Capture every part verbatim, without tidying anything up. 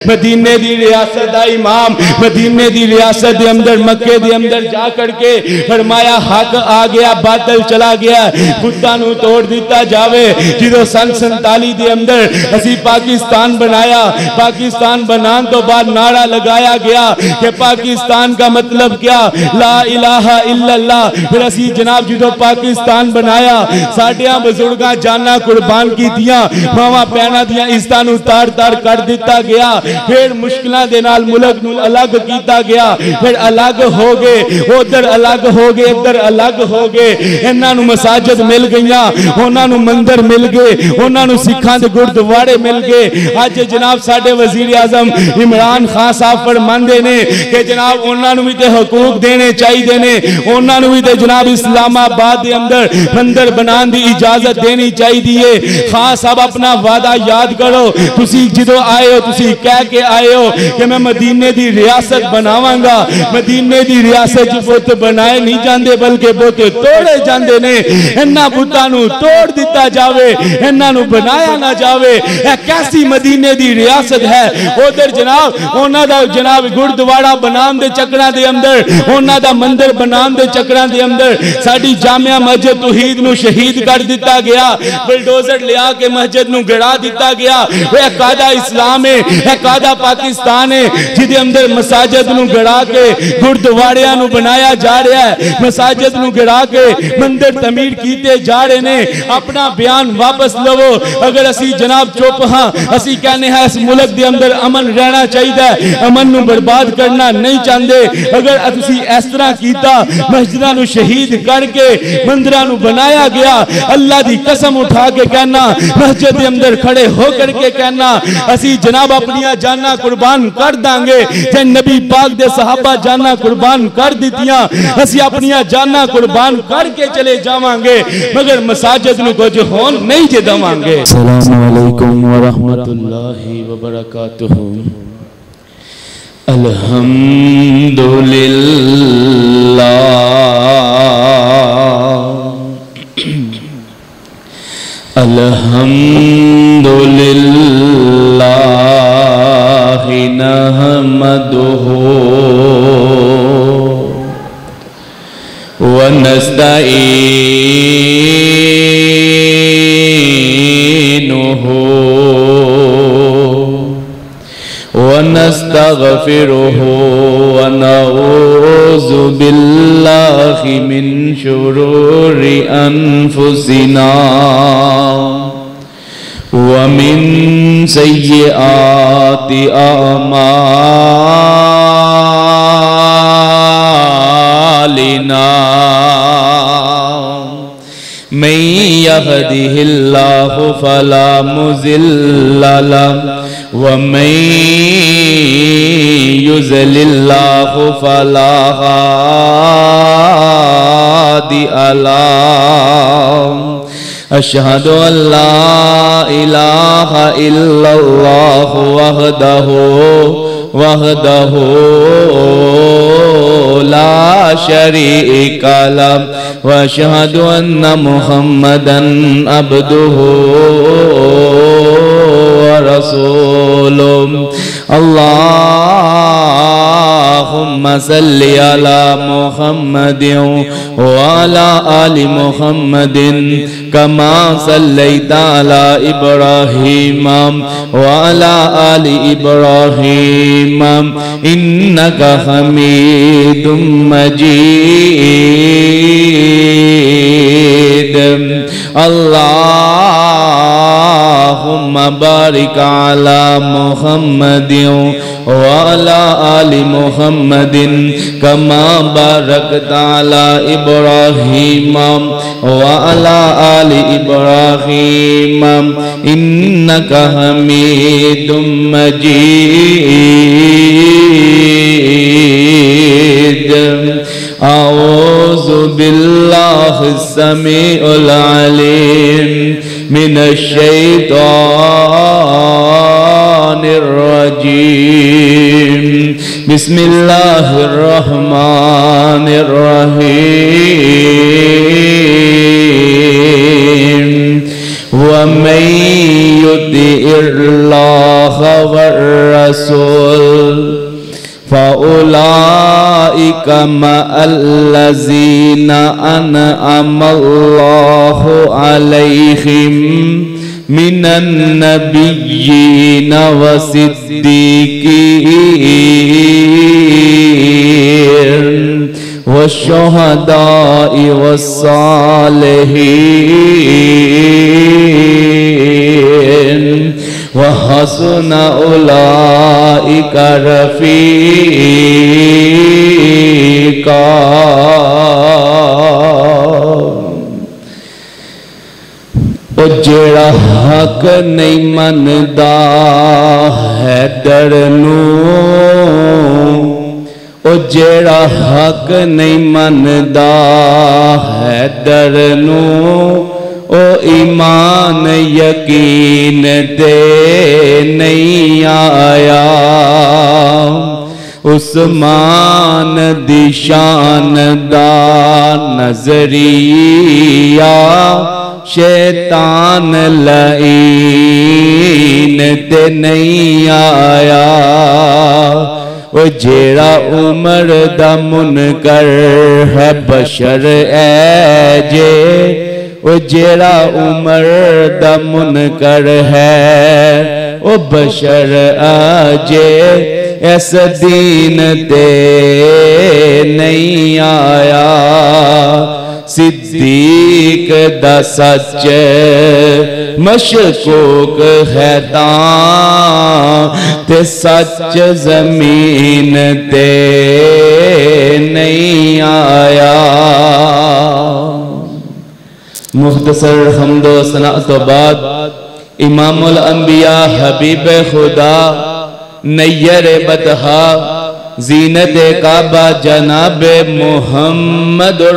मदीने दी रियासत दा इमाम मदीने दी रियासत दे अंदर मक्के दे अंदर जा करके फरमाया हक आ गया बादल चला गया बुद्धा नू तोड़ दिता जावे। जो सन संताली दे अंदर असी पाकिस्तान बनाया पाकिस्तान बनान तो बाद नारा लगाया गया कि पाकिस्तान का मतलब क्या ला इलाहा इल्लल्लाह। फिर असी जनाब जो पाकिस्तान बनाया साडियां बुजुर्गां जाना कुर्बान कीतियां मावा पैना दियां इज्जतां नू तार तार कर दिता गया। फिर मुश्किलां दे नाल मुल्क नू अलग कीता गया फिर अलग हो गए उधर अलग हो गए इधर अलग हो गए। इन्हां नू मसाजिद मिल गईयां उन्हां नू मंदिर मिल गए उन्हां नू सिखां दे गुरुद्वारे मिल गए। अज जनाब साडे वजीर आजम इमरान खान साहब फरमांदे ने कि जनाब उन्हां नू भी ते हकूक देने चाहिए ने उन्हां नू भी ते जनाब इस्लामाबाद दे अंदर मंदिर बनाने की इजाजत देनी चाहिए। खान साहब अपना वादा याद करो तुसी जदों आए हो तुसी कह के आए हो कि मैं मदीने की रियासत बनावांगा। मदीने की रियासत च बुत बनाए नहीं जाते बल्कि बुत तोड़े जाते ने। इन्हां बुतां नू तोड़ दिता जावे इन्हां नू बनाया ना जावे। यह कैसी मदीने की रियासत है। उधर जनाब उन्हां दा जनाब गुरुद्वारा बनाने दे चक्करां दे अंदर उन्हां दा मंदिर बनाने दे चक्करां दे अंदर साडी जामिया मस्जिद तौहीद नू शहीद कर दिता गया। बुलडोजर लिया के मस्जिद नू गिरा दिता गया। वह कादा इस्लाम है यह कादा पाकिस्तान है जिदे अंदर मसाजिद नू गिरा के गुरुद्वारियां नू बनाया जा रहा है मसाजिद नू गिरा के मंदिर तमीर कीते जा रहे ने। अपना बयान वापस लवो। अगर असी जनाब चुप हाँ असी कहने हैं इस मुल्क के अंदर अमन रहना चाहिए अमन नू बर्बाद करना नहीं चाहते। अगर तुसी इस तरह कीता मस्जिदां नू शहीद करके मंदिरां नू बनाया गया अल्लाह दी कसम उठा के कहना मस्जिद के अंदर खड़े होकर के कहना असी जनाब अपनिया जाना कुर्बान कर देंगे जे नबी पाक दे सहाबा जाना कुर्बान कर दितियां असी अपनिया जाना कुर्बान करके चले जावांगे मगर मसाजिद नू कुछ होन नहीं जे देवांगे। अस्सलामु अलैकुम व रहमतुल्लाहि व बरकातुहू। अल्हम्दुलिल्लाह अल्हम्दुलिल्लाह नहमदुहू व नस्तईनुहू व नस्तगफिरुहू व नऊज़ु बिल्लाहि मिन शुरूरि अनफुसिना व मिन सय्यिआति आमालिना मन यहदिहिल्लाहु फला मुज़िल्ल लहु व मन युज़लिल्लाहु फला हादिय लहु। अशहदु अल्ला इलाहा इल्लल्लाह वहदहु वहदहु ला शरीका लहु व अशहदु अन्ना मुहम्मदन अब्दुहु व रसूलुहु। अल्लाहुम्मा सल्लि अला मुहम्मदिन व अला आलि मुहम्मदिन कमा सल्लैता अला इब्राहीम व अला आलि इब्राहीम इन्नका हमीदुम मजीद। अल्लाहुम्मा बारिक अला मुहम्मदिन व अला आलि मुहम्मदिन कमा बारकता अला इब्राहीम व अला आलि इब्राहीम इन्नका हमीदुम मजीद। औज़ु बिल्लाहि समीउल अलीम मिनश शैतानिर रजीम। बिस्मिल्लाहिर रहमानिर रहीम। व मन युतिइल्लाह वर रसूल फ़उलाइका मअल्लज़ीना अनअमल्लाहु अलैहिम मिनन नबिय्यीन वसिद्दीकीन वशुहदाई वस्सालिहीन वहसुन उलाइका रफ़ीक़ा। ओ जेड़ा हक नहीं मनदा हैदर नू, ओ जेड़ा हक नहीं मनदा हैदर नू, ओ ईमान यकीन दे नहीं आया। उस्मान दी शान दा नजरिया शैतान लईन ते नहीं आया। वो जेड़ा उमर दा मुनकर है बशर ऐ जे, वो जेड़ा उमर दा मुनकर है वो बशर आजे। ऐस दीन ते नहीं आया। सिद्दीक दा सच मशकूक है तां ते सच जमीन ते नहीं आया। मुख्तसर हम्दो सना तो बाद इमामुल अंबिया हबीब खुदा नैयर बदहा जीनत काबा जनाब मुहम्मदुर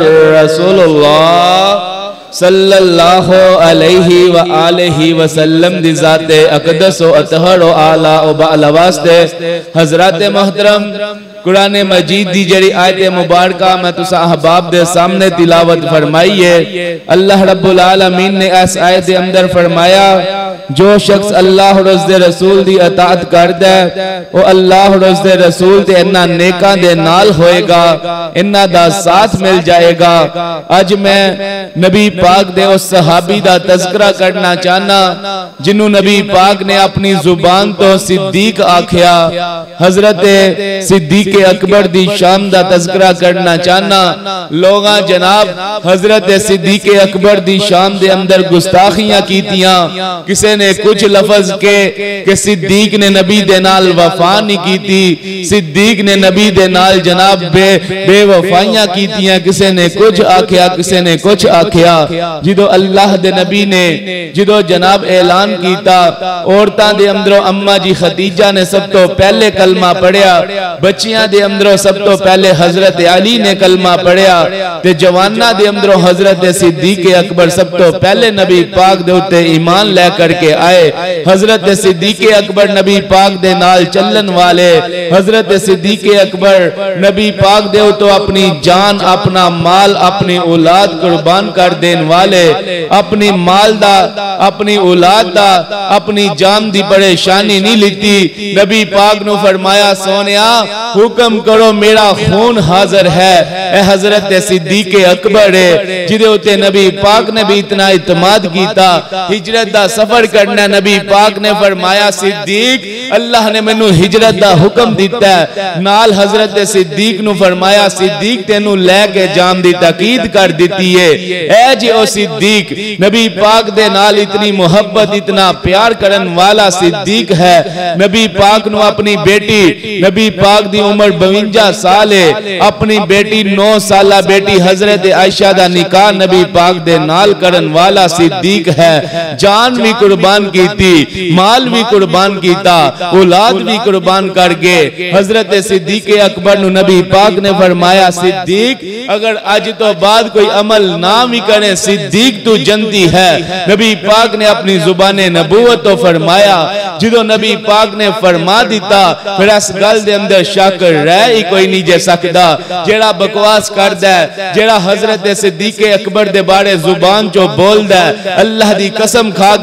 रसूलुल्लाह सल्लल्लाहु अलैहि व आलिहि वसल्लम दी ज़ाते अक़दस व अतहर व आला व बाला वास्ते हज़रात मोहतरम कुरान मजीद दी जड़ी आयत मुबारका मैं तुसा अहबाब दे सामने तिलावत फरमाइए। अल्लाह रब्बुल आलमीन ने इस आयत दे अंदर फरमाया जो शख्स अल्लाह और उसदे रसूल दी अताअत करदा है वो अल्लाह और उसदे रसूल ते इन्ना नेकां दे नाल होएगा, इन्ना दा साथ मिल जाएगा। अज मैं नबी पाक दे उस सहाबी दा तज़किरा करना चाहना जिन्हों नबी पाक ने अपनी जुबान तो सिद्दीक आखिया। हजरत सिद्दीक अकबर दी शान दा तज़किरा करना चाहना। लोगा जनाब हजरत सिद्दीक अकबर दी शान दे अंदर गुस्ताखियां कीतियां। किसे ने कुछ लफज के कि सिद्दीक ने नबी दे नाल वफा नहीं कीती, सिद्दीक ने नबी दे नाल जनाब बे बेवफाइयां कीतियां। किसे ने कुछ आखिया, किसे ने कुछ आखिया। जिदो अल्लाह दे नबी ने जिदो जनाब ऐलान कीता औरतां दे अंदरों अम्मा जी खदीजा ने सब तो पहले कलमा पढ़िया, बच्चियां दे अंदरों सब तो पहले हजरत अली ने कलमा पढ़िया ते जवाना दे अंदरों हजरत सिद्दीक अकबर सब तो पहले नबी पाक दे उत्ते ईमान ले करके आए। हजरत सिद्दीक अकबर नबी पाक दे नाल चलन वाले, हजरत सिद्दीक अकबर नबी पाक दे तो अपनी जान अपना माल अपनी औलाद कुर्बान कर देन वाले, अपनी माल दा अपनी औलाद दा अपनी जान दी परेशानी नहीं लिती। नबी पाक नु फरमाया सोनिया हुक्म करो मेरा खून हाजिर है। ए हजरत सिद्दीक अकबर है जिदे उते नबी पाक ने भी इतना इत्माद कीता। हिजरत दा सफर करना नबी पाक ने फरमाया सिद्दीक अल्लाह ने मैनू हिजरत दा हुक्म दिता है। नाल हजरत सिद्दीक नु फरमाया सिद्दीक तेनू लेके जान दी ताकीद कर दी है। ए जी ओ सिद्दीक नबी पाक दे नाल इतनी मोहब्बत इतना प्यार करन वाला सिद्दीक है। नबी पाक नु अपनी बेटी नबी पाक दी उम्र बवंजा साल है, अपनी बेटी नौ साला बेटी हजरत आयशा दा निकाह नबी पाक दे नाल करन वाला सिद्दीक है। जान भी कुर्बान की थी, माल भी कुर्बान कीता, औलाद भी कुर्बान करके हजरत सिद्दीक अकबर नु नबी पाक ने फरमाया सिद्दीक अगर आज तो बाद कोई अमल ना भी करे सिद्दीक तू जन्नती है। नबी पाक ने अपनी जुबाने नबूवत तो फरमाया। जिदो नबी पाक ने फरमा दिता फिर इस गल दे अंदर शक रह ही कोई नहीं जे सकदा। जेड़ा बकवास करदा है, जेड़ा हजरत सिद्दीक अकबर दे बारे जुबान चो बोलदा है, अल्लाह दी कसम खा के कहना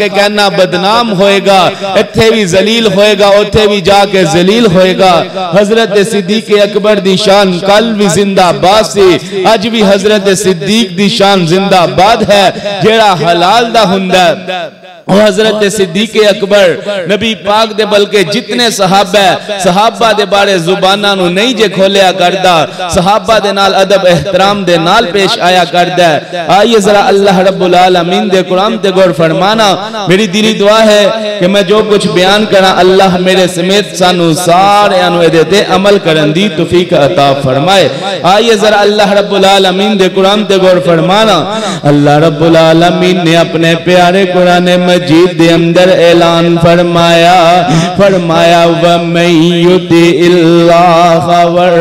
बदनाम होएगा, इत्थे भी जलील होएगा, उथे भी जाके जलील होएगा। हजरत सिद्दीक अकबर दी शान कल भी जिंदाबाद सी, अज भी हजरत सिद्दीक दी शान जिंदाबाद है। जेड़ा हलाल दा हुंदा हजरत सिद्दीक अकबर नबी पाक दे बल्कि जितने सहाबा सहाबा दे बारे जुबाना नु नहीं जे खोलिया करदा, सहाबा दे नाल अदब एहतराम दे नाल पेश आया करदा। आइए जरा अल्लाह रब्बुल आलमीन दे कुरान ते गौर फरमाना। मेरी दिली दुआ है कि मैं जो कुछ बयान करा अल्लाह मेरे समेत सानू सारे अनु इहदे ते अमल करन दी तौफीक अता फरमाए। आइए जरा अल्लाह रब्बुल आलमीन दे कुरान ते गौर फरमाना। अल्लाह रब्बुल आलमीन ने अपने प्यारे कुरान मजीद दे अंदर ऐलान फरमाया फरमाया व मय्युति इल्लाह वर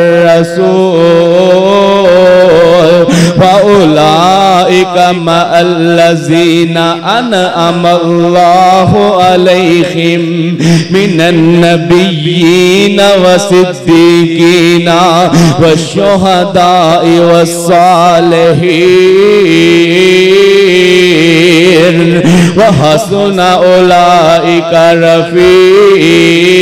रसूल फउलाइका मअल्लज़ीना अनअमल्लाहु अलैहिम मिनन नबिय्यीन व सिद्दीकीना व शुहदाई व सालिहीन व हसुना उलाइका रफीका।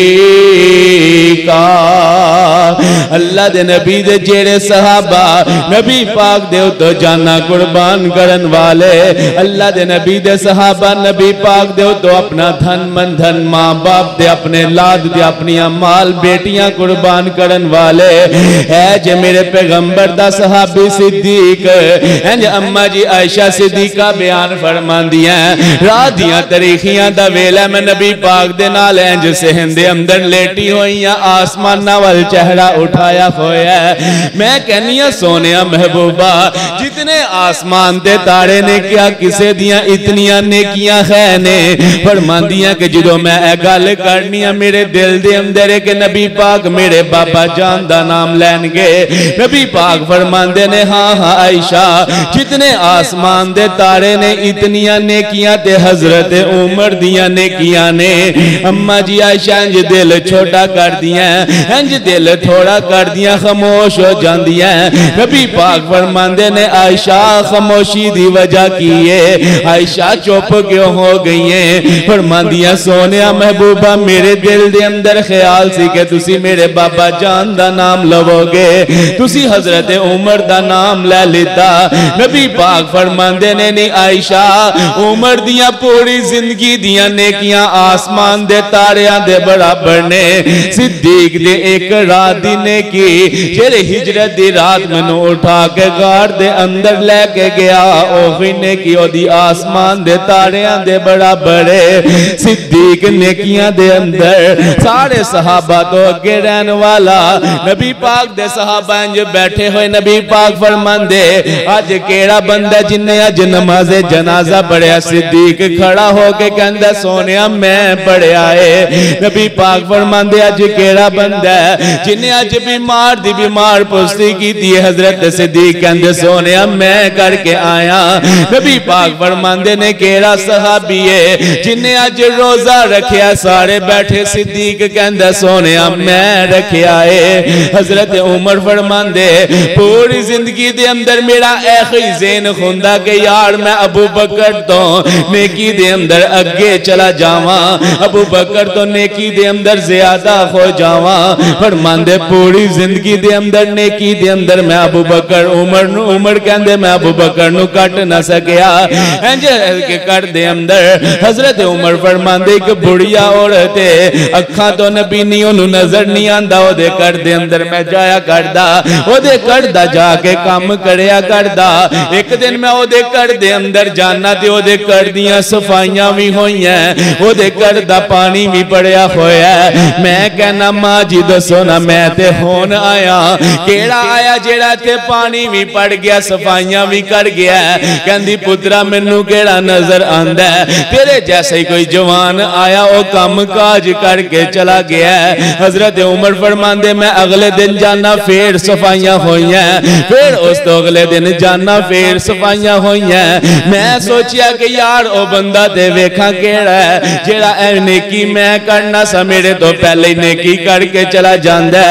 अल्लाह दे नबी दे जेड़े सहाबा नबी पाक दे तो जाना कुर्बान करन वाले, अल्लाह दे नबी दे सहाबा नबी पाक दे तो अपना धन मन धन माँ बाप दे अपने लाद दे अपनी माल बेटियां कुर्बान करन वाले है। जे मेरे पैगंबर दा सहाबी सिद्दीक इंज अम्मा जी आयशा सिद्दीका बयान फरमांदियां रात दियां तरीखियां दा वेला मैं नबी पाक दे नाल इंज सहन दे अंदर लेटी होईयां, आसमाना वल चेहरा उठाया होया। मैं कहनिया सोनिया महबूबा जितने आसमान दे तारे ने क्या किसे दियां इतनियां नेकियां है ने। फरमांदियां कि जो मैं ए गल करनी है मेरे दिल दे अंदर है कि नबी पाक मेरे बाबा जान दा नाम लैनगे। नबी पाक फरमांदे ने हाँ हाँ आयशा जितने आसमान दे तारे ने इतनियां नेकियां ते हजरत उमर दियां नेकियां ने। अम्मा जी आयशा इंज दिल छोटा कर दिया, इंज दिल थोड़ा कर दिया, खामोश हो जांदियां। नबी पाक फरमांदे ने आयशा खामोशी दी वजह की है, आयशा चुप क्यों हो गई है। फरमांदियां सोनिया महबूबा मेरे दिल दे अंदर ख्याल सी कि तुसी मेरे बाबा जान दा नाम लवोगे, तुसी हजरत उमर दा नाम ले लेता। नबी पाक फरमांदे ने नहीं आयशा उमर दियां पूरी जिंदगी दियां नेकियां आसमान दे तारियां दे बराबर ने। सिद्दीक दे एक रात दी नेकी जेरे हिजरत दी रात मैनू उठा के गार दे अंदर लेके गया ओही नेकी ओदी आसमान दे तारियां दे बराबर है। सिद्दीक नेकियां दे अंदर सारे सहाबा तो अगे रहने वाला। नबी पाक दे सहाबा इंज बैठे हुए नबी पाक फरमांदे अज केड़ा बंदा जिन्ने अज नमाज़े जनाजा पढ़िया। सिद्दीक खड़ा होके कहंदा सोनिया मैं पढ़िया है। नबी पाक फरमांदे अज केड़ा बंदा जिन्ने अज बीमार दी बीमार पुष्टि की थी। हजरत सिद्दीक कहंदे सोनिया मैं करके आया। नबी पाक फरमांदे ने केड़ा सहाबी है जिन्ने अज रोजा रखिया। सारे बैठे सिद्दीक कहंदा सोनिया मैं रखिया है। हजरत उमर फरमांदे पूरी जिंदगी दे अंदर मेरा ऐखी ज़हन हुंदा कि यार मैं अबू बकर तो नेकी दे अंदर अगे चला जावा, अबू बकर तो नेकी दे अंदर ज्यादा हो जावा। फरमांदे पूरी जिंदगी दे अंदर नेकी दे अंदर मैं अबू बकर उमर नु उमर कहंदे मैं अबू बकर नु कट ना सकिया। इंज के कर दे अंदर हजरत उमर फरमांदे एक बुढ़िया औरत अखा तो नबी नी ओनु नजर नहीं आंदा ओदे कर दे अंदर मैं जाया करदा, ओदे कर दा जाके काम करया करदा। एक दिन मैं ओदे कर दे अंदर जाना ते ओदे कर दियां सफाइयां भी होईयां, ओदे कर दा पानी भी पड़िया होया। मैं कहना मां जी दसो ना मैं ते होन आया केड़ा आया जेड़ा ते पानी भी पड़ गया सफाइयां भी कर गया। कहंदी पुत्रा मैनू केड़ा नजर आंदा तेरे जैसे ही कोई जवान आया वो काम काज करके चला गया। हजरत उमर फरमांदे मैं अगले दिन जाना फिर सफाइयां होईयां, फिर उस तो अगले दिन जाना फिर सफाइयां होईयां। मैं सोचिया कि यार ओ बंदा ते वेखा केड़ा है जेड़ा ए नेकी मैं करना सा मेरे तो पहले ही नेकी करके चला जांदा है।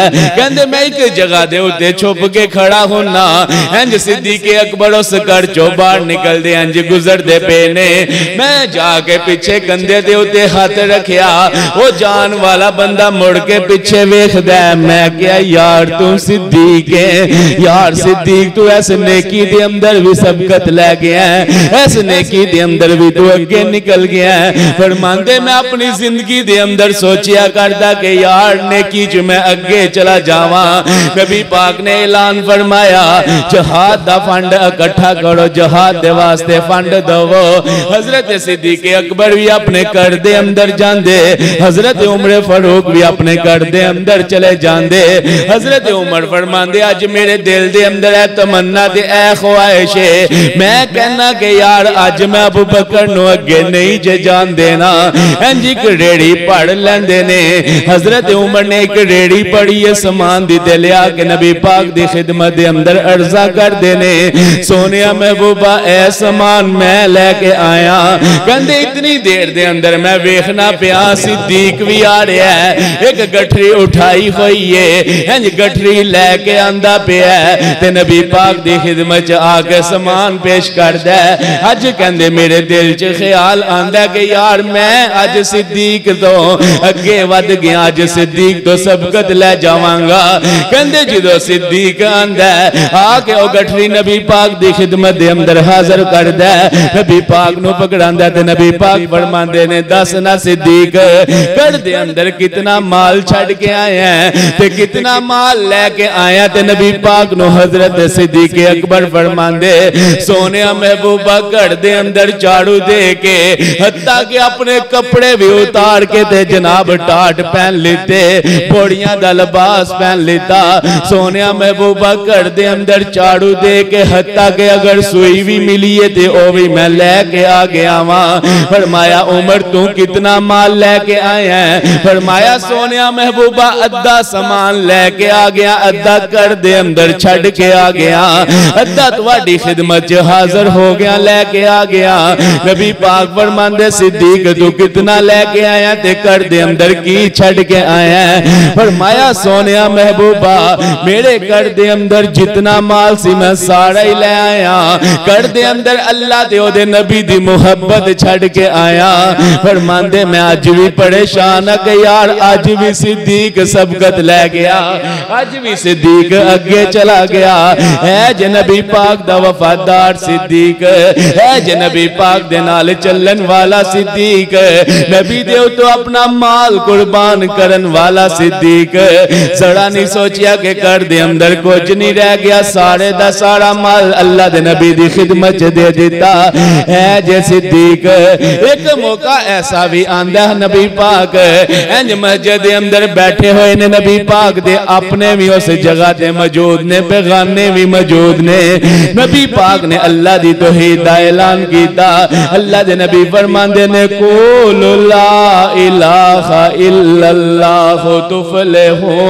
कहंदे मैं एक जगह दे उत्ते छुप के खड़ा होना। इंज सिद्दीक अकबर उस घर चो बाहर निकलदे इंज गुजरदे पे ने। मैं जाके पीछे कंधे दे उत्ते हाथ रखिया, वो जान वाला बंदा मुड़ के पीछे वेखदा। मैं क्या यार तू सिद्दीक है, यार सिद्दीक तू ऐस नेकी दे अंदर भी सबकत लै गया है, ऐस नेकी दे अंदर भी तू अगे निकल गया है। फरमांदे मैं अपनी जिंदगी दे अंदर सोचिया करदा कि यार नेकी च मैं अगे चला जावा। नबी पाक ने ऐलान फरमाया जहाद दा फंड इकट्ठा करो, जहाद दे वास्ते फंड दवो। हजरत सिद्दीक अकबर भी अपने घर दे अंदर जांदे, हजरत उमर फारूक भी अपने घर दे अंदर चले जांदे। हजरत उमर फरमांदे अज मेरे दिल दे अंदर है तमन्ना ते ऐ ख्वाहिश है, मैं कहना कि यार अज मैं अबू बकर नु अगे नहीं जे जान देना। इंज एक रेड़ी पड़ लेंदे ने। हजरत उमर ने एक रेड़ी पड़ी है समान दी ते लिया के नबी पाक दी खिदमत दे अंदर अर्जा कर देने। सोनिया महबूबा ए समान मैं लेके आया। कहंदे इतनी देर दे अंदर मैं वेखना पिया सिद्दीक भी आ रहा है, एक गठरी उठाई हुई है, इंज गठरी लेके आंदा पिया ते नबी पाक दी खिदमत च आके समान पेश करदा। अज कहंदे मेरे दिल च ख्याल आंदा कि यार मैं अज सिद्दीक तो अगे वध गया, अज सिद्दीक तो सबकत ले जावांगा। कहंदे जदों सिद्दीक आंदा आके ओ गठरी नबी पाक दी खिदमत दे अंदर हाजिर करदा, नबी पाक नु पकड़ांदा ते नबी पाक फरमांदे ने दस ना सिद्दीक घर दे अंदर कितना माल छड़ के आया है ते कितना माल लेके आया। ते नबी पाक नु हजरत सिद्दीक अकबर फरमांदे सोनिया महबूबा घर दे अंदर झाड़ू दे के हत्ता के अपने कपड़े भी उतार के ते जनाब टाट पहन लेते, बोड़ियां दा लिबास पहन लेता। सोनिया महबूबा घर दे अंदर झाड़ू दे के हत्ता के अगर सुई भी मिली है ते ओ भी मैं लेके आ गया वहां। फरमाया उमर तू कितना माल लेके आया है? फरमाया सोनिया महबूबा अद्धा सामान लेके आ गया, अद्धा घर दे अंदर छड़ के आ गया, अद्धा तुम्हारी खिदमत च हाजिर हो गया लेके आ गया। नबी पाक फरमांदे सिद्दीक तू कितना लेके आया ते घर दे अंदर की छड़ के आया है? फरमाया सोनिया महबूबा मेरे घर दे अंदर जितना माल सी मैं सारा ही ले आया, घर दे अंदर अल्लाह ते ओदे नबी दी मुहब्बत छड़ के आया। फरमांदे मैं आज भी परेशान है कि यार आज भी सिद्दीक सबकत ले गया, आज भी सिद्दीक अगे चला गया। है जे नबी पाक दा वफादार सिद्दीक, है जे नबी पाक दे नाल चलन वाला सिद्दीक, नबी दे तो अपना माल कुर्बान करन वाला सिद्दीक। जरा नहीं सोचिया कि घर दे अंदर कुछ नहीं रह गया, सारे दा सारा माल अल्लाह दे नबी दी खिदमत च दे दिता। है जे सिद्दीक एक मौका ऐसा भी आंदा नबी पाक इंज मस्जिद दे अंदर बैठे हुए ने, नबी पाक दे अपने भी उस जगह ते मौजूद ने, बेगाने भी मौजूद ने। नबी पाक ने अल्लाह दी तौहीद दा ऐलान कीता। अल्लाह दे नबी फरमांदे ने कुल ला इलाहा इल्लल्लाह तुफलिहून।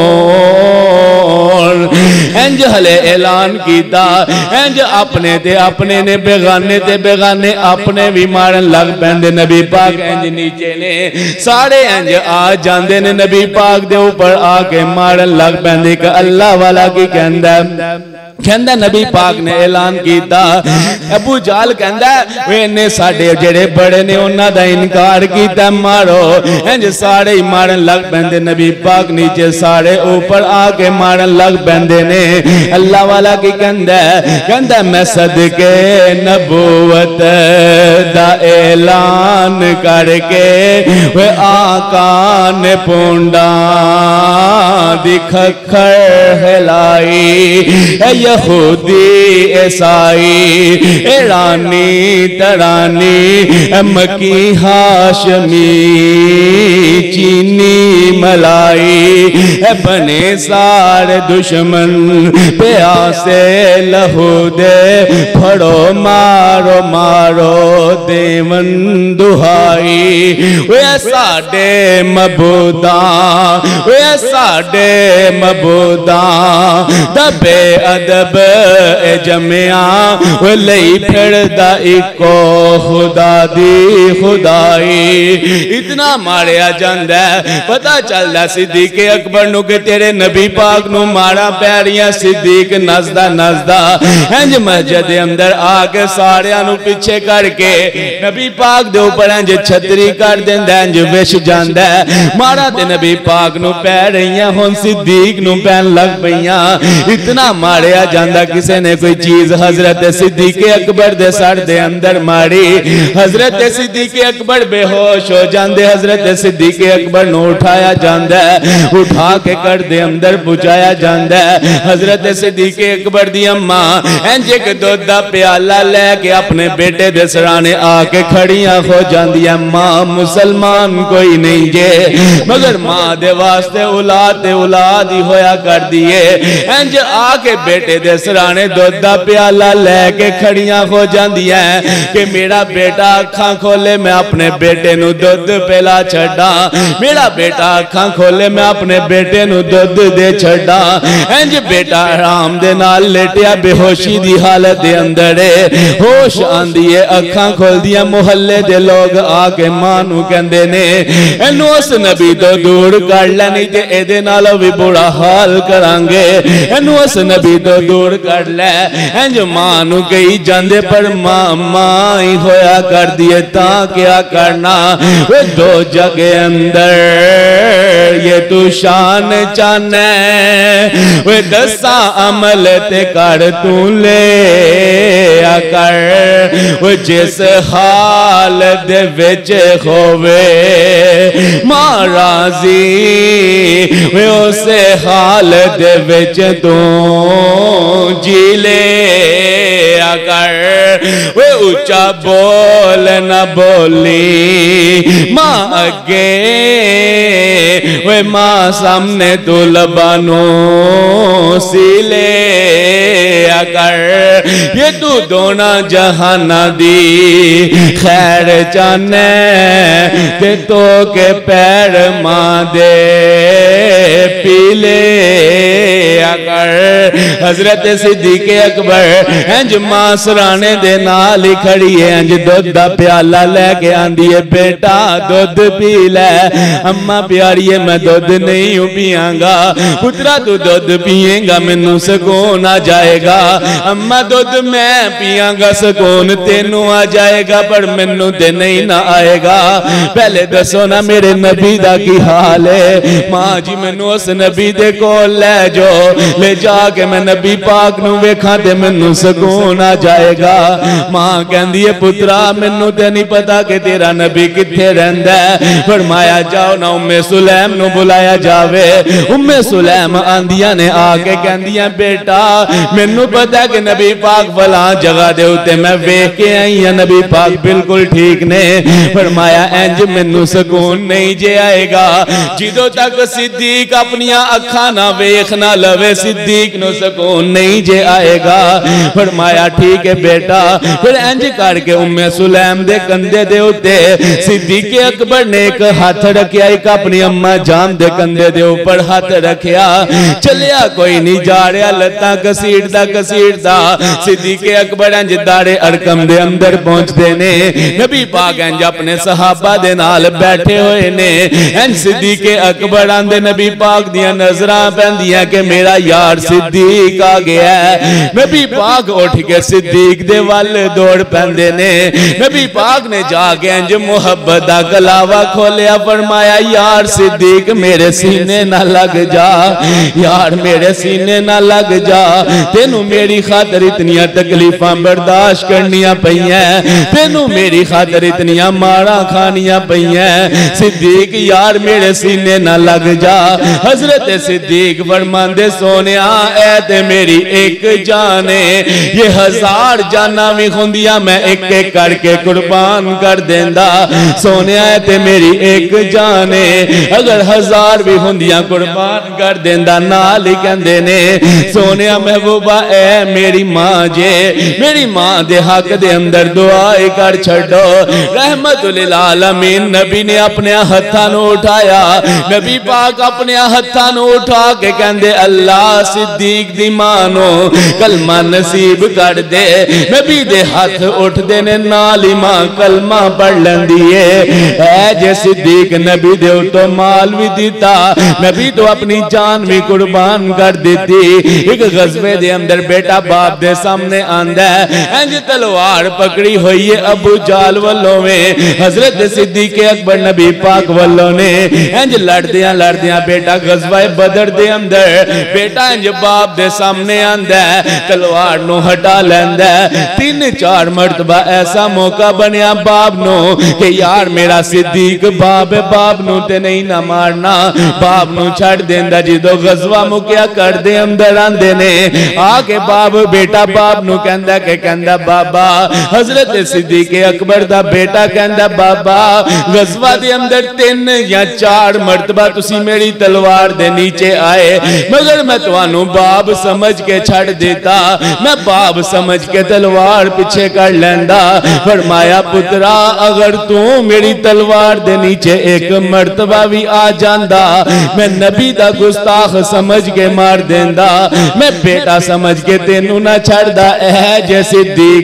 इंज हले ऐलान कीता, इंज अपने ते अपने ने, बेगाने ते बेगाने अपने भी मारन लग पैंदे। नबी पाक इंज नीचे ने, सारे इंज आ जांदे ने, नबी पाक दे ऊपर आके मारन लग पैंदे। कि अल्लाह वाला की कहंदा कहंदा नबी पाक ने ऐलान कीता। अबू जाल कहंदा वे ने साडे जेड़े बड़े ने उन्हां दा इनकार कीता, मारो। इंज सारे ही मारन लग पैंदे। नबी पाक नीचे सारे ऊपर आके मारन लग पैंदे ने। अल्लाह वाला की कहंदा कहंदा मैं सदके नबूवत दा ऐलान करके वे आका ने पुंडा दी खखर हिलाई, यहूदी ईसाई ईरानी तरानी मकी हाशमी चीनी मलाई, बने सारे दुश्मन प्यासे लहू दे फड़ो मारो मारो देवन दुहाई। वे साडे मबूदा वे साडे मबूदा दबे अदब ए जमिया वो लई फिरदा इको खुदा दी खुदाई। इतना मारिया जांदा पता चलदा सिद्दीक अकबर नु कि तेरे नबी पाक नु मारा पैरियां। सिद्दीक नसदा नसदा इंज मस्जिद दे अंदर आके सारियां नु पीछे करके नबी पाक दे ऊपर इंज छतरी कर देंदा इंज विछ जांदा। मारा ते नबी पाक नु पै रहियां हुन सिद्दीक नु पैन लग पईयां। इतना मारिया जांदा किसी ने कोई चीज हजरत सिद्दीक अकबर दे सर दे अंदर मारी। हजरत सिद्दीक अकबर बेहोश हो जांदे। हजरत सिद्दीक अकबर नु उठाया जांदा उठा के कर दे अंदर पहुंचाया जांदा। हजरत सिद्दीक अकबर दी अम्मा इंज एक दूध दा प्याला लेके अपने बेटे दे सराने आके खड़ियां हो जांदियां। मां मुसलमान कोई नहीं जे मगर मां दे वास्ते औलाद ते औलाद ही होया कर दिए। इंज आके बेटे दे सराने दूध दा प्याला लेके खड़ियां हो जांदियां कि मेरा बेटा अखां खोले मैं अपने बेटे नु दूध पिला छड्डा। मेरा बेटा अखां खोले मैं अपने बेटे नु दूध दे छड्डा। इंज बेटा आराम दे नाल लेटिया बेहोशी दी हालत दे अंदर होश आंदी है। अखां खोलदियां मोहल्ले दे लोग आके मां नु कहंदे ने इनू उस नबी तो दूर कर ले नहीं ते एदे नाल भी बुरा हाल करांगे। इनू उस नबी तो दूर कर ले इंज मां नु कही जांदे पर मां मां ही होया कर दिए ता क्या करना। वे दो जगह अंदर ये तू शान चाने वे दसा अमल ते कर तू ले कर। वो जिस हाल दे विच होवे महाराजी वे उसे हाल दे विच तू जी ले कर। वे ऊंचा बोल न बोली मां अगे वे मां सामने तू लबानो सिले कर। ये तू दोना जहाना दी खैर जाने ते तो के पैर मां दे पीले कर। हजरत सिद्दीक अकबर इंज मां सराने दे नाल ही खड़ी है। इंज दुध दा प्याला लेके आंदी है बेटा दुध पी ले। अम्मा प्यारी है मैं दुध नहीं पियांगा। पुत्रा तू दुध पिएगा मैनू सुकून आ जाएगा। अम्मा दुध मैं पियांगा सुकून तेनू आ जाएगा पर मैनू ते नहीं ना आएगा। पहले दसो ना मेरे नबी दा की हाल है। मां जी मैनू उस नबी दे कोल ले जाओ ले जाके मैं नबी पाक नू वेखां ते मैनू सुकून आ जाएगा। मां कहंदी है पुत्रा मैनू ते नहीं पता कि तेरा नबी किथे रहिंदा है। फरमाया जाओ ना उम्मे सुलैम नु बुलाया जावे। उम्मे सुलैम आंदियां ने आके कहंदियां बेटा मैनू पता कि नबी पाक फला जगह दे उत्ते मैं वेख के आई हां नबी पाक बिल्कुल ठीक ने। फरमाया इंज मैनू सुकून नहीं जे आएगा जिदों तक सिद्दीक अपनी अखां ना वेख ना लवे सिद्दीक नु सुकून नहीं जे आएगा। फरमाया ठीक है बेटा। फिर इंज करके उम्मे सुलैम दे कंधे दे उत्ते सिद्दीक अकबर ने एक हाथ रखिया एक अपनी अम्मा जान दे कंधे दे ऊपर हाथ रखिया। चलिया कोई नहीं जा रहा लत्तां घसीटदा घसीटदा सिद्दीक अकबर इंज दारे अरकम दे अंदर पहुंचदे ने। नबी पाक इंज अपने सहाबा दे नाल बैठे हुए ने। इंज सिद्दीक अकबर आंदे नबी पाक दियां नजरां पैंदियां कि मेरा यार सिद्दीक आ गया है। नबी पाक उठ के सिद्दीक दे वल दौड़ पैंदे ने। नबी पाक ने जाके इंज मुहब्बत दा गलावा खोलिया। फरमाया यार सिद्दीक मेरे सीने ना लग जा यार मेरे सीने ना लग जा। तेनू मेरी खातर इतनियां तकलीफां बर्दाश्त करनियां पईयां तेनू मेरी खातर इतनियां मारा खानियां पईयां। सिद्दीक यार मेरे सीने ना लग जा। हजरत सिद्दीक फरमांदे सोने सोने ऐ ते मेरी एक जाने, ये हजार जाना भी होंदियां मैं एक एक करके कुर्बान कर देंदा। सोने ऐ ते मेरी एक जाने, अगर हजार भी होंदियां कुर्बान कर देंदा। नाल ही कहंदे ने सोने महबूबा ऐ मेरी मां जे, मेरी मां दे हक दे अंदर दुआ कर छड़ो। रहमतुल लिल आलमीन नबी ने अपने हत्थां नूं उठाया, नबी पाक अपने हत्थां नूं उठा के कहंदे अल्लाह सिद्दीक दी मां नूं कलमा नसीब कर दे। नबी दे हथ उठदे ने, नाल ही मां कलमा पढ़ लैंदी है। ऐ जे सिद्दीक नबी दे उतो माल भी दिता, नबी तो अपनी जान भी कुर्बान कर दी। एक गज़वे दे अंदर बेटा बाप दे सामने आंदा है, इंज तलवार पकड़ी हुई है अबू जाल वल्लों में, हजरत सिद्दीक अकबर नबी पाक वल्लों ने। इंज लड़दियां लड़दियां बेटा गज़वा बदर दे अंदर बेटा इंज बाप दे सामने आंदा है, तलवार नु हटा लैंदा है। तीन चार मरतबा ऐसा मौका बनया बाप नु कि यार मेरा सिद्दीक बाप है, बाप नु ते नहीं ना मारना, बाप नु छड़ देंदा। जिदो गज़वा मुकिया कर दे अंदर आंदे ने, आके बाप बेटा बाप नु कहंदा के कहंदा बाबा हजरत सिद्दीक अकबर दा बेटा कहंदा बाबा गज़वा दे अंदर तीन या चार मरतबा तुसी मेरी तलवार दे नीचे आए, मगर मैं तुहानू बाप समझ के छड़ देता, मैं बाप समझ के तलवार पीछे कर लैंदा। फरमाया पुत्रा अगर तू मेरी तलवार दे नीचे एक मरतबा भी आ जांदा, मैं नबी दा गुस्ताख समझ के मार देंदा, मैं बेटा समझ के तेनू ना छड़दा। ऐ जे सिद्दीक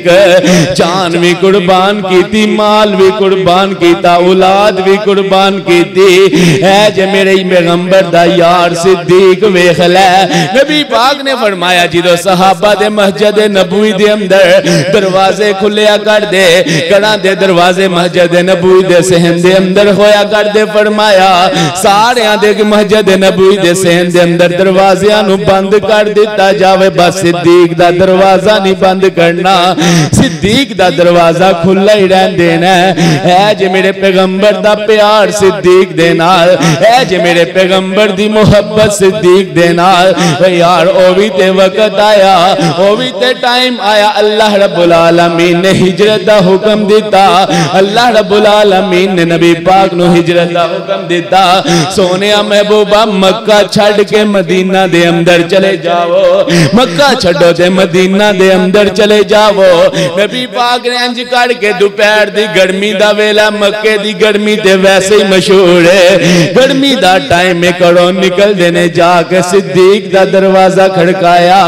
जान भी कुर्बान कीती, माल भी कुर्बान कीता, औलाद भी कुर्बान कीती। ऐ जे मेरे पैगंबर दा यार सिद्दीक वेख लै। नबी पाक ने फरमाया जिदो सहाबा दे मस्जिद नबवी दे अंदर दरवाजे खुलिया कर दे, कड़ा दे दरवाजे मस्जिद नबवी दे सहन दे अंदर होया कर दे। फरमाया सारे दे मस्जिद नबवी दे सहन दे अंदर दरवाजियां नु बंद कर दिता जावे, बस सिद्दीक दा दरवाजा नहीं बंद करना, सिद्दीक दा दरवाजा खुला ही रहन देना। है जे मेरे पैगंबर दा प्यार सिद्दीक दे नाल, है जे मेरे पैगंबर दी मोहब्बत सिद्दीक दे नाल। यार ओ भी ते वक्त आया, ओ भी ते टाइम आया, अल्लाह रब्बुल आलमीन ने हिजरत दा हुक्म दिता, अल्लाह रब्बुल आलमीन ने नबी पाक नु हिजरत दा हुक्म दिता। सोने महबूबा मक्का छड़ के मदीना दे अंदर चले जाओ, मक्का छड़ो ते मदीना दे अंदर चले जाओ। नबी पाक ने इंज कर के दोपहर दी गर्मी दा वेला, मक्के दी गर्मी ते वैसे ही मशहूर है, गर्मी दा टाइम में करो निकल देने जाके सिद्दीक दा दरवाजा खड़काया।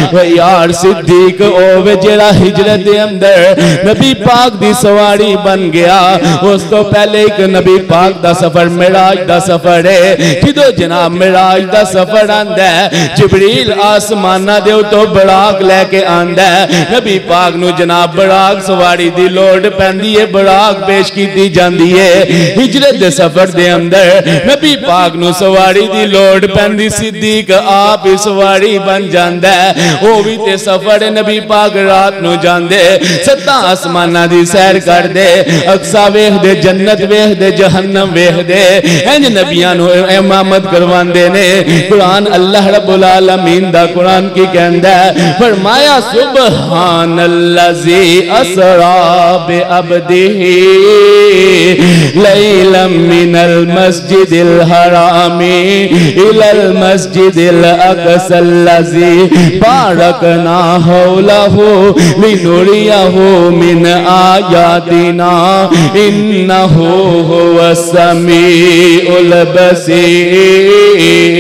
यार सिद्दीक ओ जेड़ा हिजरत दे अंदर नबी पाक दी सवारी बन गया। उस तो पहले एक नबी पाक दा सफर मिराज दा सफर है, जिदो जनाब मिराज दा सफर आंदा है, जिबरील आसमाना दे उतो बराक लेके आंदा है। नबी पाक नु जनाब बराक सवारी दी लोड़ पैंदी है, बराक पेश की जाती है। हिजरत दे सफर दे अंदर नबी पाक नु सवारी दी लोड़ पैंदी, सिद्दीक आप ही सवारी बन जांदा है। ओ भी ते सफर नबी पाक रात नु जांदे, सत्ता आसमाना दी सैर कर दे, अक्सा वेख दे, जन्नत वेख दे, जहन्नम वेख दे, इंज नबियां नु इमामत करवांदे ने। कुरान अल्लाह रब्बुल आलमीन दा कुरान की कहंदा है, फरमाया सुबहानल्लज़ी असरा बि अब्दिही लैलम मिनल मस्जिदिल हरामी इलल मस्जिदिल अक़सल्लज़ी बारकना हौलहु लिनुरियहु मिन आयातिना इन्नहु हुवस समीउल बसीर।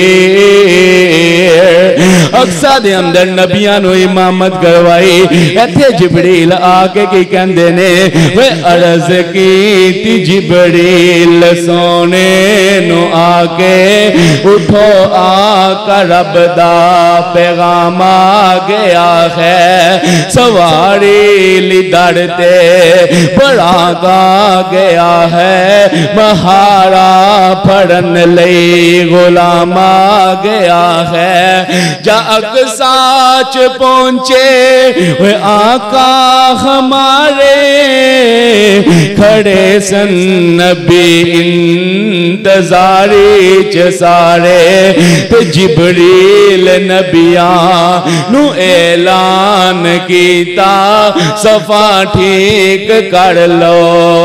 अक्सा दे अंदर नबियां नु इमामत करवाई। इत्थे जिबरील आके की कहंदे ने, वे अर्ज कीती जिबरील सोने नु आके, उठो आका रब दा पैगाम आ गया है, सवारी लिदड़ते बड़ा गा गया है, महारा फड़न लई गुलाम आ गया है। जा अक्साच पहुंचे वे आका हमारे खड़े सन नबी इंतजारे च सारे ते जिबरील नबिया नु ऐलान कीता सफा ठीक कर लो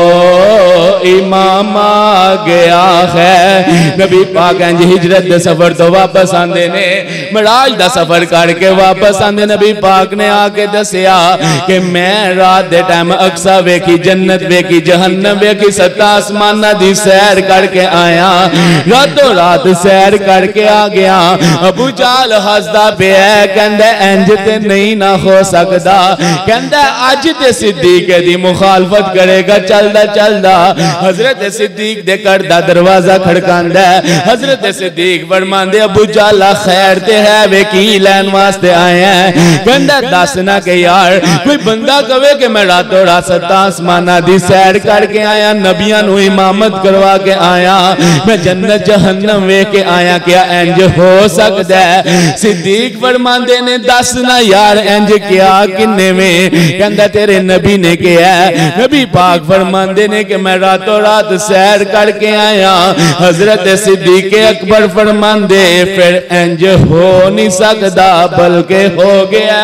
इमाम आ गया है। नबी पाक इंज हिजरत दे सफर तो वापस आंदे ने मिराज दा सफर करके वापस आंदे नबी पाक ने आके दसिया कि मैं रात दे टाइम अक्सा वेखी जन्नत वेखी जहन्नम वेखी सत्ता आसमाना दी सैर करके आया रातों रात सैर करके आ गया। अबू जाल हसदा पिया कहंदा इंज ते नहीं ना हो सकदा कहंदा अज ते सिद्दीक दी मुखालफत करेगा चलदा चलदा हजरत सिद्दीक दे घर दा दरवाजा खड़कांदा हजरत सिद्दीक फरमांदे अबू जाला खैर ते है वे की लैन वास्ते आए हैं कहंदा दस ना के यार कोई बंदा कहे कि मैं रातों रात सत्ता आसमाना दी सैर करके आया नबियां नु इमामत करवा के आया मैं जन्नत जहन्नम वे के आया क्या इंज हो सकदा है। सिद्दीक फरमांदे ने दस ना यार इंज क्या किन्ने में कहंदा तेरे नबी ने कहा नबी पाक फरमांदे ने कि मैं रातों रात सैर करके आया। हजरत सिद्दीक अकबर फरमांदे फिर इंज हो नहीं सकदा बल्कि हो गया।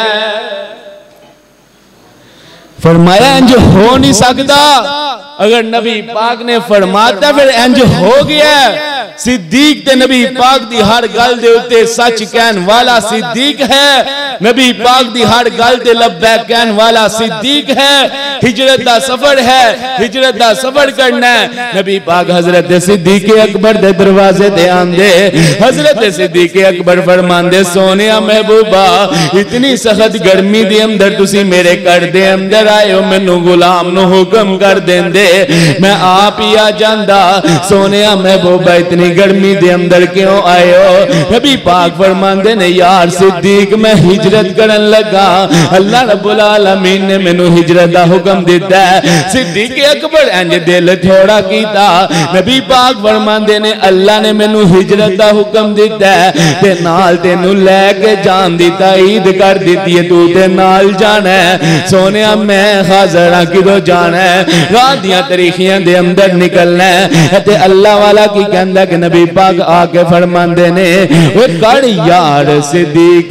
फरमाया इंज हो नहीं सकता अगर नबी पाक ने फरमाता फिर इंज हो गया। सिद्दीक ते नबी पाक दी हर गल दे उत्ते सच कहन वाला सिद्दीक है नबी पाक दी हर गल ते लब्बैक कहन वाला सिद्दीक है। हिजरत दा सफर है हिजरत दा सफर करना है नबी पाक हजरत सिद्दीक अकबर दे दरवाजे ते आंदे हजरत सिद्दीक अकबर फरमांदे सोनिया महबूबा इतनी सख्त गर्मी दे अंदर तुसी मेरे घर दे अंदर आए हो मैनू गुलाम नु हुक्म कर देंदे मैं आप ही आ जांदा सोनिया महबूबा इतनी गर्मी दे अंदर क्यों आए हो। नबी पाक फरमांदे ने यार सिद्दीक मैं हिजरत करन लगा अल्लाह रब्बुल आलमीन ने मैनू हिजरत दा हुक्म दिता है। सिद्दीक अकबर इंज दिल थोड़ा कीता नबी पाक फरमांदे ने अल्लाह ने मैनू हिजरत दा हुक्म दिता है ते नाल तेनू लेके जान दी ताईद कर दिती है तू ते नाल जाना है। सोनिया मैं हाज़र हां किदों जाना है रात दियां तरीखियां दे अंदर निकलना है ते अल्लाह वाला की कहंदा कि नबी पाक आके फरमांदे ने ओ कर यार सिद्दीक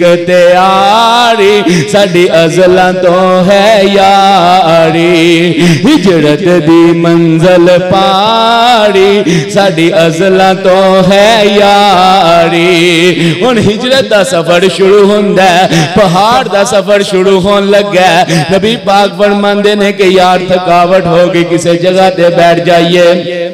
तैयारी साडी अज़लां तो है यारी हिजरत दी मंजिल पारी साडी अज़लां तो है यारी। हुण हिजरत दा सफर शुरू हुंदा है पहाड़ दा सफर शुरू होन लगा नबी पाक फरमांदे ने कि यार थकावट हो गई किसी जगह ते बैठ जाइए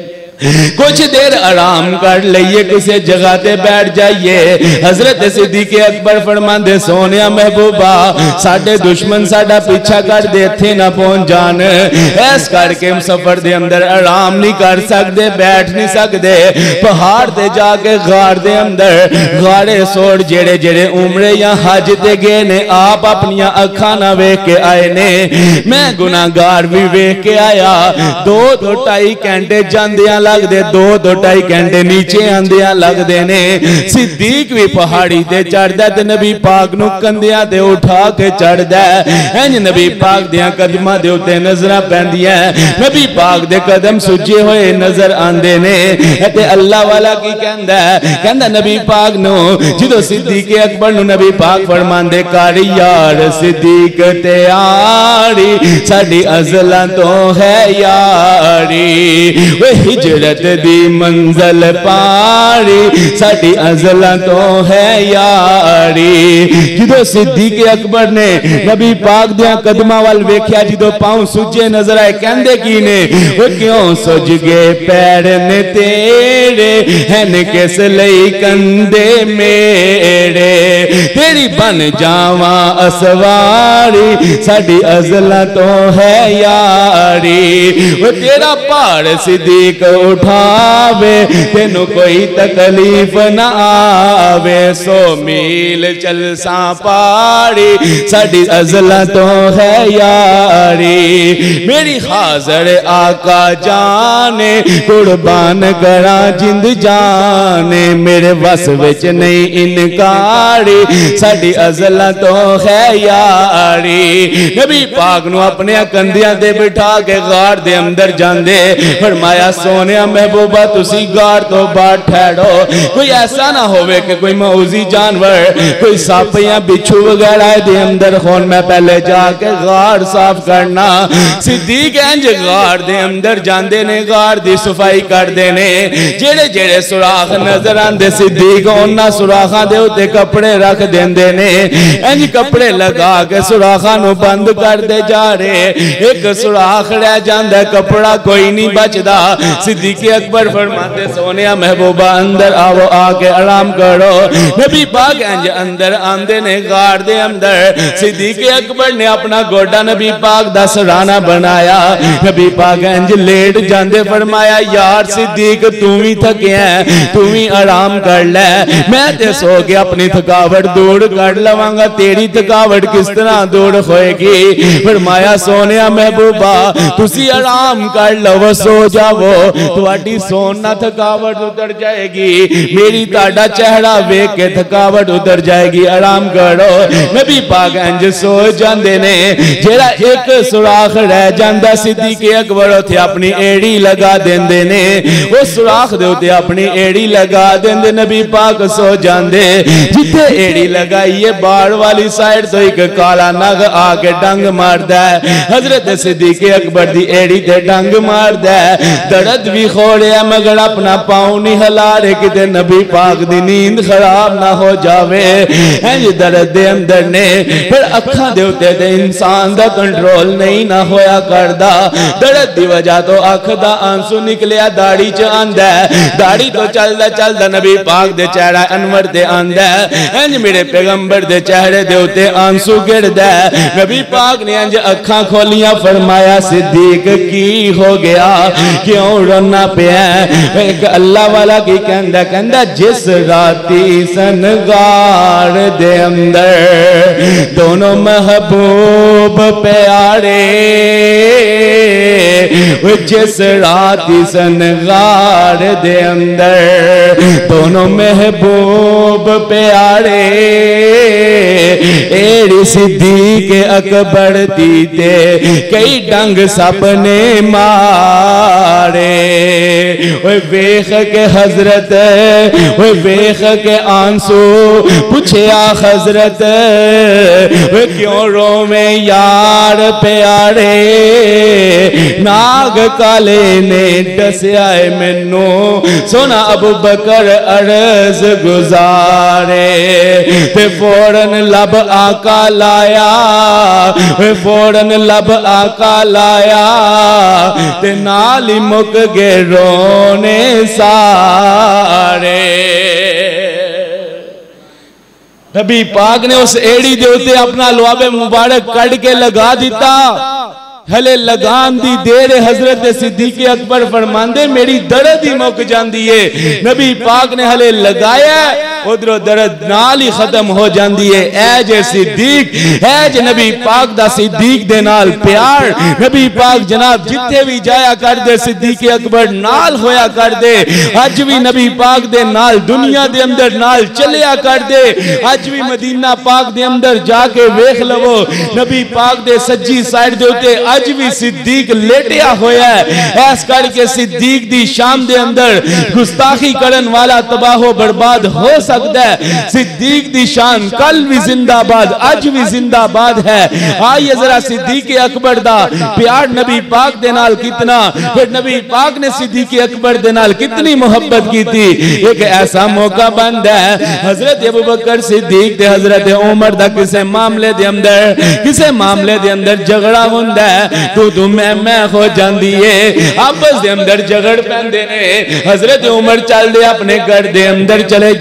कुछ देर आराम कर लीए किसी जगह ते बैठ जाइए। हजरत सिद्दीक अकबर फरमांदे सोनिया महबूबा साडे दुश्मन साडा पीछा कर दे इत्थे ना पहुंच जान इस करके हम सफर दे अंदर आराम नहीं कर सकते बैठ नहीं सकते पहाड़ ते जाके गार दे अंदर गाड़े सोड़ जेड़े जेड़े उमरे या हज ते गए ने आप अपनियां अखां ना वेख के आए ने मैं गुनाहगार भी वेख के आया दो दो ढाई घंटे जांदियां लगदे दो दो ढाई घंटे नीचे आंदियां लगदे ने। सिद्दीक भी पहाड़ी ते चढ़दा ते नबी पाक नू कंधियां ते उठा के चढ़दा इंज नबी पाक दियां कदमां दे उत्ते नजरां पैंदियां नबी पाक दे कदम सुजे होए नजर आंदे ने ते अल्लाह वाला की कहंदा कहंदा नबी पाक नू जिदों सिद्दीक अकबर नू नबी पाक फरमांदे कर यार सिद्दीक तैयारी साडी अज़लां तो है यारी वे हिजरत दी मंजिल पारी साडी अज़लां तो है यारी। जिदों सिद्दीक अकबर ने नबी पाक दियां कदमां वाल वेख्या जिदों पांव सुजे नजर आए कहंदे की ने वो क्यों सुज गए पैर ने तेरे हैन किस लई कंधे मेरे तेरी बन जावा असवारी साडी अज़लां तो है यारी वो तेरा भार सिद्दीक उठावे तेनू कोई तकलीफ ना आवे सो मील मील चलसा पारी साडी अज़ला तो है यारी मेरी हाज़र आका जाने कुर्बान करा जिंद जाने मेरे वस विच नहीं इनकारी साडी अज़ला तो है यारी नबी पाक नू अपने कंधियां ते बिठा के गार दे अंदर जांदे फरमाया सोनिया महबूबा तुसी गार तो बाहर ठहरो कोई ऐसा ना होवे कि कोई मौजी जानवर कोई सप या बिच्छू वगैरह दे अंदर होन मैं पहले जाके गार साफ करना सिद्दीक इंज गार दे अंदर जांदे ने गार दी सफाई करदे ने जेड़े जेड़े सुराख नजर आंदे सिद्दीक उन्हां सुराखां दे उत्ते कपड़े रख देंदे ने इंज कपड़े लगा के सुराखां नू बंद करदे जा रहे एक सुराख रह जांदा कपड़ा कोई नहीं बचदा सिद्दीक अकबर फरमाते सोनिया महबूबा अंदर आओ आके आराम करो नबी पाक इंज अंदर आंदे ने गार दे अंदर सिद्दीक अकबर ने अपना गोडा नबी पाक दा सराना बनाया नबी पाक इंज लेट जांदे फरमाया यार सिद्दीक तू भी थकिया तू भी आराम कर ले मैं ते सो के अपनी थकावट दूर कर लवांगा तेरी थकावट किस तरह दूर होएगी फरमाया सोनिया महबूबा तुसी आराम कर लो सो जाओ तुहाडी सोन ना थकावट उतर जाएगी मेरी ताड़ा चेहरा वेख के थकावट उतर जाएगी आराम करो नबी पाक इंज सो जांदे ने जेड़ा एक सुराख रह जांदा सिद्दीक अकबर उथे अपनी एड़ी लगा देंदे ने उस सुराख दे उते अपनी एड़ी लगा देंदे नबी पाक सो जांदे जिथे एड़ी लगाई है बाहर वाली साइड तो एक काला नग आके डंग मारदा है हजरत सिद्दीक अकबर दी एड़ी ते डंग मारदा है दर्द भी खोड़िया मगर अपना पाँव नहीं हिला रहे किते नबी पाक दी नींद खराब ना हो जावे इंज दर्द दे अंदर ने फिर अखा दे उते ते इंसान दा कंट्रोल नहीं ना होया करदा दर्द दी वजह तो अख दा आंसू निकलिया दाढ़ी च आंदा दाढ़ी तो चलदा चलदा नबी पाक दे चेहरा अनवर ते आंदा इंज मेरे पैगंबर दे चेहरे दे उते आंसू गिरदा नबी पाक ने इंज अखा खोलियां फरमाया सिद्दीक की हो गया क्यों रोना पिया एक अल्लाह वाला की कहंदा कहंदा जिस राती सनगार दे अंदर दोनों महबूब प्यारे जिस राती सनगार दे अंदर दोनों महबूब प्यारे एड़ी सिद्दीक अकबर तीते कई डंग सपने मारे ओए वेख के हजरत ओए वेख के आंसू पूछया हजरत ओए क्यों रोवे यार प्यारे नाग काले ने दसिया मैनू सोना अबू बकर अर्ज गुजारे ते फौरन लब आका लाया फौरन लब आका लाया ते नाल ही मुक गए रोने सारे नबी पाक ने उस एड़ी दे उत्ते अपना लुआबे मुबारक कट के लगा दिता हले लगान दी देर हजरत सिद्दीक अकबर फरमांदे मेरी दर्द ही मुक जांदी है नबी पाक ने हले लगाया उधरों दर्द नाल ही खत्म हो जाती है ऐ जे सिद्दीक ऐ जे नबी पाक दा सिद्दीक दे नाल प्यार नबी पाक जनाब जिथे भी जाया कर दे सिद्दीक अकबर नाल होया कर दे अज भी नबी पाक दे नाल दुनिया दे अंदर नाल चलिया कर दे अज भी मदीना पाक दे अंदर जाके वेख लवो नबी पाक दे सज्जी साइड दे उते अज भी सिद्दीक लेटिया होया है ऐस करके सिद्दीक दी शाम दे अंदर गुस्ताखी करन वाला तबाहो बर्बाद हो सकता है सिद्दीक दी शान कल भी जिंदाबाद अज भी जिंदाबाद है आइए जरा सिद्दीक अकबर दा प्यार नबी पाक दे नाल कितना फिर नबी पाक ने सिद्दीक अकबर दे नाल कितनी मोहब्बत की थी एक ऐसा मौका बनता है हजरत अबू बकर सिद्दीक ते हजरत उमर दा किसे मामले दे अंदर किसे मामले दे अंदर झगड़ा हुंदा है तू तू मैं मैं हो जाती है आपस दे अंदर झगड़ पैंदे ने हजरत उमर चल दे अपने घर दे अंदर चले जांदे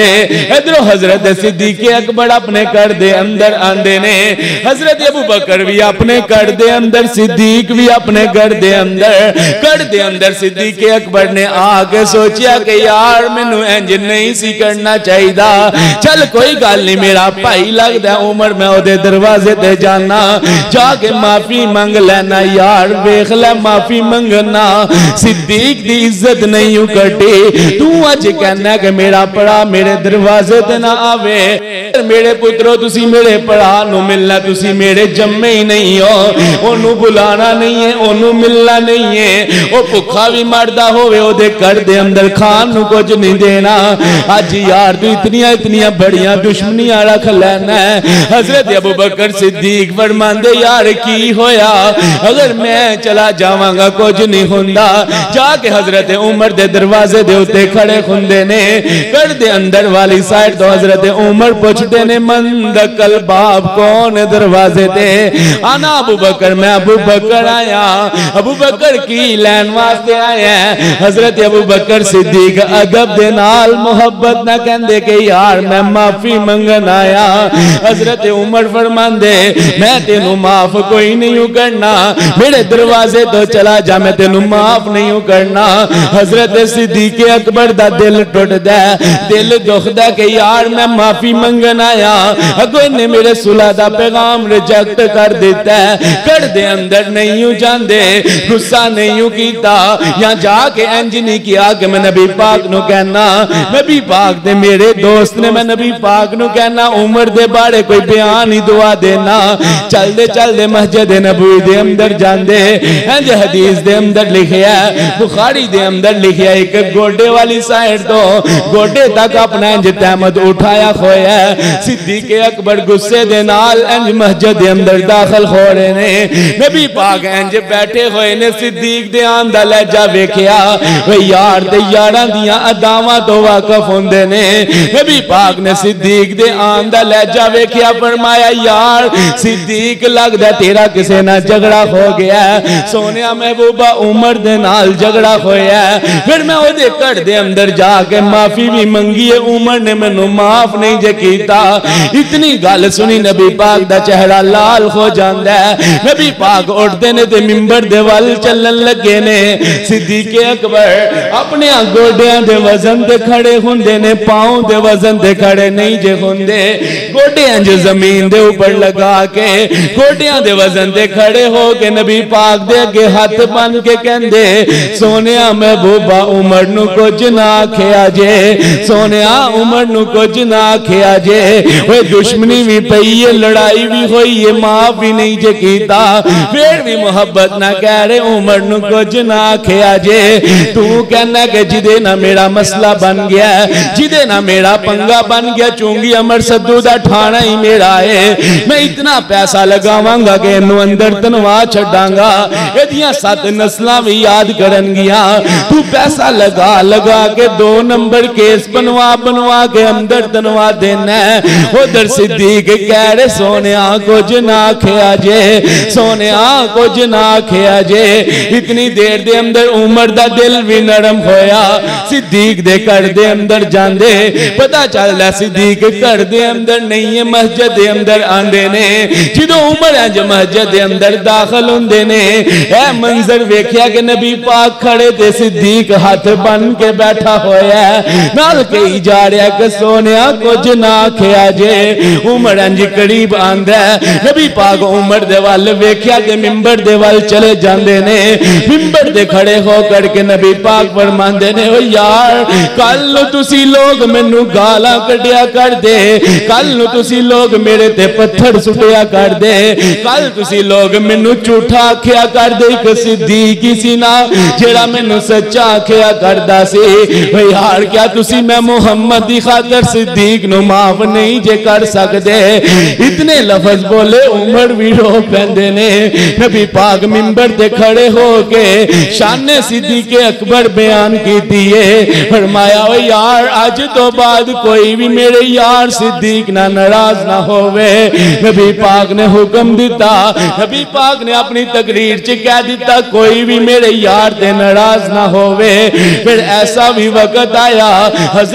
इधरों हजरत सिद्दीक अकबर अपने घर दे अंदर आंदे ने, हजरत अबू बकर भी अपने घर दे अंदर, सिद्दीक भी अपने घर दे अंदर। घर दे अंदर सिद्दीक अकबर ने आके सोचा कि यार मैनू इंज नहीं सी करना चाहिए, चल कोई गल नहीं, मेरा भाई लगदा उमर, मैं ओदे दरवाजे ते जाना, जाके माफी मंग लेना। यार वेख ले माफी मंगना सिद्दीक दी इज्जत नहीं कटी, तू अज कहना कि मेरा भरा मेरे दरवाजे ते ना आवे। मेरे पुत्रो तुसी मेरे भरा नू मिलना, तुसी मेरे जम्मे ही नहीं हो, ओनू बुलाना नहीं है, ओनू मिलना नहीं है। ओ भुखा भी मरदा होवे ओदे घर दे अंदर खान नू कुछ नहीं देना। अज यार तू इतनियां इतनियां बड़ियां दुश्मनियां रख लेना है। हजरत अबू बकर सिद्दीक फरमांदे यार की होया, अगर मैं चला जावांगा कुछ नहीं हुंदा। जाके हजरत उमर दे दरवाजे दे उत्ते खड़े हुंदे ने, घर दे अंदर वाली साइड तो हजरत उमर पूछते ने मंदकल बाब कौन दरवाजे ते? आना अबू बकर, मैं अबू बकर आया। अबू बकर की लैन वास्ते आया। हजरत अबू बकर सिद्दीक अदब दे नाल मोहब्बत ना कहंदे कि यार मैं माफी मंगन आया। हजरत उमर फरमांदे मैं तेनू माफ कोई नहीं करना, मेरे दरवाजे तो चला जा, मैं तेनू माफ नहीं करना। हजरत सिद्दीक अकबर दा दिल टुटदा, दिल दुखदा कि यार मैं माफी मंगन आया, अगो इन्हें मेरे सुलह दा पैगाम रिजेक्ट कर दिता है। घर दे अंदर नहीं जांदे, गुस्सा नहीं कीता, या जाके इंज नहीं किया कि मैं नबी पाक नू कहना, नबी पाक दे मेरे दोस्त ने, मैं नबी पाक नू कहना उमर दे बारे कोई बयान ही दुआ देना। चलदे चलदे मस्जिद नबवी दे अंदर जांदे, इंज हदीस दे अंदर लिखिया, बुखारी दे अंदर लिखिया, एक गोडे वाली साइड तो गोडे तक अपना इंज तहमद उठाया खोया। सिद्दीक अकबर गुस्से दे नाल इंज मस्जिद दे अंदर दाखिल हो रहे ने, नबी पाक इंज बैठे हुए ने। सिद्दीक दे आन दा लहजा वेखिया, वे यार ते यारां दियां अदावां तो वाकफ होंदे ने। नबी पाक ने सिद्दीक दे आन दा लहजा वेखिया, फरमाया यार सिद्दीक लगदा तेरा किसे ना झगड़ा हो गया, सोनिया महबूबा उमर दे नाल झगड़ा होया। फिर मैं ओदे घर दे अंदर जाके माफी भी मंगी है, उमर ने मैनू माफ नहीं जे कीता। इतनी गल सुनी नबी पाक दा चेहरा लाल हो जांदा है। नबी पाक उठदे ने ते मिंबर दे वल चलन लगे ने। सिद्दीक अकबर अपने गोडियां दे वजन ते खड़े हुंदे ने, पांव दे वजन ते खड़े नहीं जे हुंदे। गोडे इंज जमीन दे ऊपर लगा के गोडियां दे वजन ते खड़े हो के नबी पाक दे अगे हाथ बन के कहंदे सोनिया महबूबा उमर नू कुछ ना आखिया जे, सोनिया उमर नू कुछ ना आखिया जे। ओए दुश्मनी भी पई है, लड़ाई भी हुई है, माफ भी नहीं जे कीता, फिर भी मोहब्बत ना कह रहे उमर नू कुछ ना आखिया जे। तू कहना कि जिदे ना मेरा मसला बन गया, जिदे ना मेरा पंगा बन गया, चूंगी अमर सद्दू दा ठाणा ही मेरा है, मैं इतना पैसा लगावांगा कि इनू अंदर तनवा छड्डांगा, इहदियां सत नस्लां भी याद करनगियां। तू पैसा लगा लगा के दो नंबर केस बनवा बनवा के अंदर तनवा देना। उधर सिद्दीक कह रहे सोनिया कुछ ना आखिया जे, सोनिया कुछ ना आखिया जे। इतनी देर दे अंदर उमर दा दिल भी नरम होया। सिद्दीक दे घर दे अंदर जांदे पता चलदा सिद्दीक घर दे अंदर नहीं है, मस्जिद दे अंदर आंदे ने। जिदों उमर अज मस्जिद दे अंदर दाखिल हुंदे ने, ए मंजर वेखिया कि नबी पाक खड़े ते सिद्दीक हाथ बन के बैठा होया, नाल कही जा रहा कि सोनिया कुछ ना आखिया जे। उमर अंज करीब आंदा, नबी पाक उमर दे वल वेखिया कि मिंबर दे वल चले जांदे ने। मिंबर दे खड़े हो करके नबी पाक फरमांदे ने ओ यार कल तुसी लोग मैनू गालां कढ़िया कर दे, कल तुसी लोग मेरे ते पत्थर सुटिया कर दे, कल तुसी लोग मैनू झूठा आखिया कर दे, एक सिद्दीक ही सी ना जेड़ा मैनू सच्चा आखिया करदा सी। ओ यार क्या तुसी मैं मुहम्मद दी खातर सिद्दीक नू माफ नहीं जे कर सकदे? इतने लफज बोले उमर भी रो पैंदे ने। नबी पाक मिंबर ते खड़े हो के शाने सिद्दीक अकबर बयान कीती है, फरमाया ओ यार अज तो बाद कोई भी मेरे यार सिद्दीक ना नाराज ना होवे। नबी पाक ने हुक्म दिता, नबी पाक ने अपनी तकरीर च कह दिता कोई भी मेरे यार ते नाराज ना होवे। फिर ऐसा भी वक्त आया हजरत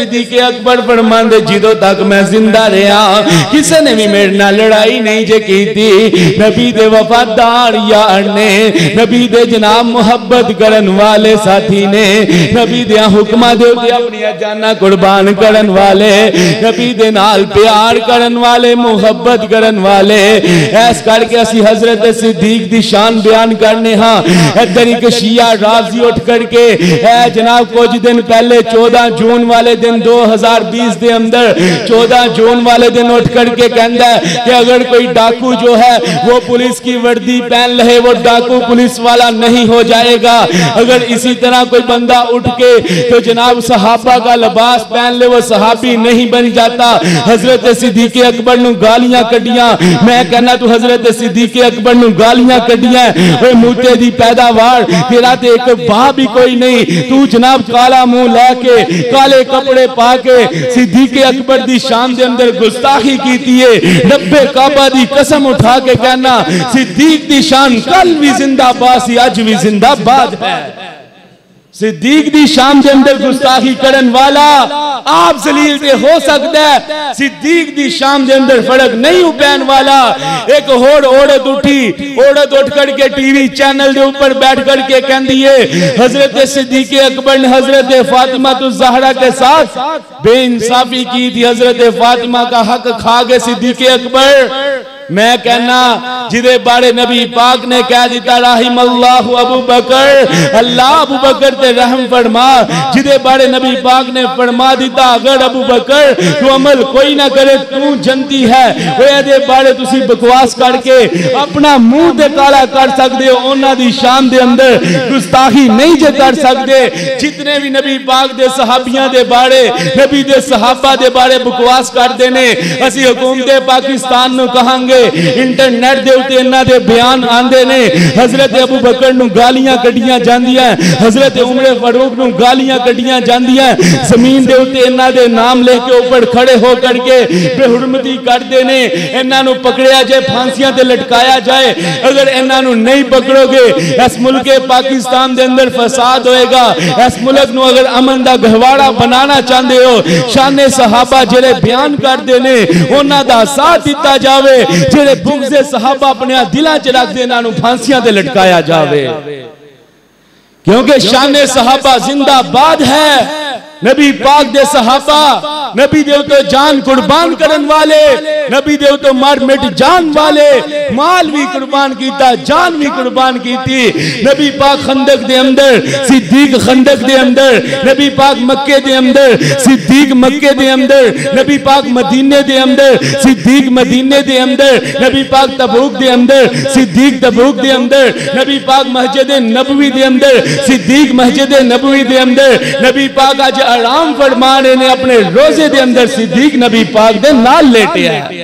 सिद्दीक अकबर फरमांदे जिदों तक मैं जिंदा रहा किसी ने भी मेरे नाल लड़ाई नहीं जे की थी। नबी दे वफादार यार ने, नबी दे जनाब मुहब्बत करन वाले साथी ने, नबी दे हुक्मां दे उत्ते अपनी जाना कुर्बान करन वाले, नबी दे नाल प्यार करन वाले, मुहब्बत करन वाले। ऐस करके असी हजरत सिद्दीक दी शान बयान करने हाँ। इधर एक शिया राजी उठ करके है जनाब कुछ दिन पहले चौदह जून वाले दिन दो हजार बीस के अंदर चौदह जून वाले दिन उठ करके कहता है कि अगर कोई डाकू जो है वो पुलिस की वर्दी पहन ले वो डाकू पुलिस वाला नहीं हो जाएगा। अगर इसी तरह कोई बंदा उठ के तो जनाब सहाबा का लिबास पहन ले वो सहाबी नहीं बन जाता। हजरत सिद्दीक अकबर नु गालियां कढ़ियां। मैं कहना तू हजरत सिद्दीक अकबर नु गालियां कढ़ियां ओए मूते दी पैदावार तेरा ते एक बाप भी कोई नहीं। तू जनाब काला मुंह लेके काले कपड़े पा के सिद्दीक अकबर दी शान दे अंदर गुस्ताखी कीती है। नब्बे काबा दी कसम उठा के कहना सिद्दीक दी शान कल भी जिंदाबाद सी अज भी जिंदाबाद है। सिद्दीक दी शान के अंदर गुस्ताखी करन वाला आप जलील ते हो सकता है, सिद्दीक दी शान के अंदर फर्क नहीं पैन वाला। एक होड़ औरत उठी, औरत उठ करके टीवी चैनल के ऊपर बैठ करके कहती है हजरत सिद्दीक अकबर ने हजरत फातिमा तुज ज़हरा के साथ बेइंसाफी की थी, हजरत फातिमा का हक खा गए सिद्दीक अकबर। मैं कहना जिदे बारे नबी पाक ने कह दिता राहिमल्लाहु अबू बकर, अल्लाह अबू बकर ते रहम फरमा। जिदे बारे नबी पाक ने फरमा दिता अगर अबू बकर तू अमल कोई ना करे तू जनती है ओए दे बारे तुसी बकवास करके अपना मुंह ते काला कर सकदे हो। उन्हां दी शान दे अंदर गुस्ताखी नहीं जे कर सकदे। जितने भी नबी पाक दे सहाबियां दे बारे नबी दे सहाबा दे बारे बकवास करदे ने असी हुकूमत पाकिस्तान नु कहांगे इंटरनेट दे उत्ते इन्हां दे बयान आंदे ने। हजरत अबू बकर नु गालियां कढ़ियां जांदियां, हजरत उमर फारूक नु गालियां कढ़ियां जांदियां। जमीन दे उत्ते इन्हां दे नाम लेके ऊपर खड़े हो करके बेहुरमती करदे ने। इन्हां नु पकड़िया जाए फांसियां ते लटकाया जाए। अगर इन्हां नु नहीं पकड़ोगे इस मुल्क पाकिस्तान दे अंदर फसाद होएगा। इस मुल्क नु अगर अमन दा गहवाड़ा बनाना चाहते हो शाने सहाबा जेड़े बयान करदे ने उन्हां दा साथ दिता जावे। जेड़े बुग़्ज़े सहाबा अपने दिलों च रखते इन्हां नूं फांसियां ते लटकाया जावे क्योंकि शाने सहाबा जिंदाबाद है। नबी पाक दे सहाबा नबी दे तो जान कुर्बान करन वाले, नबी दे तो मार मिट जान वाले, माल भी कुर्बान कीता जान भी कुर्बान कीती। नबी पाक खंदक दे अंदर सिद्दीक खंदक दे अंदर, नबी पाक मक्के दे अंदर सिद्दीक मक्के दे अंदर, नबी पाक मदीने दे अंदर सिद्दीक मदीने दे अंदर, नबी पाक तबूक दे अंदर सिद्दीक तबूक दे अंदर, नबी पाक मस्जिद नबवी दे अंदर सिद्दीक मस्जिद नबवी दे अंदर। नबी पाक आज आराम फरमा रहे ने अपने रोजे दे अंदर सिद्दीक नबी पाक दे नाल लेटे है।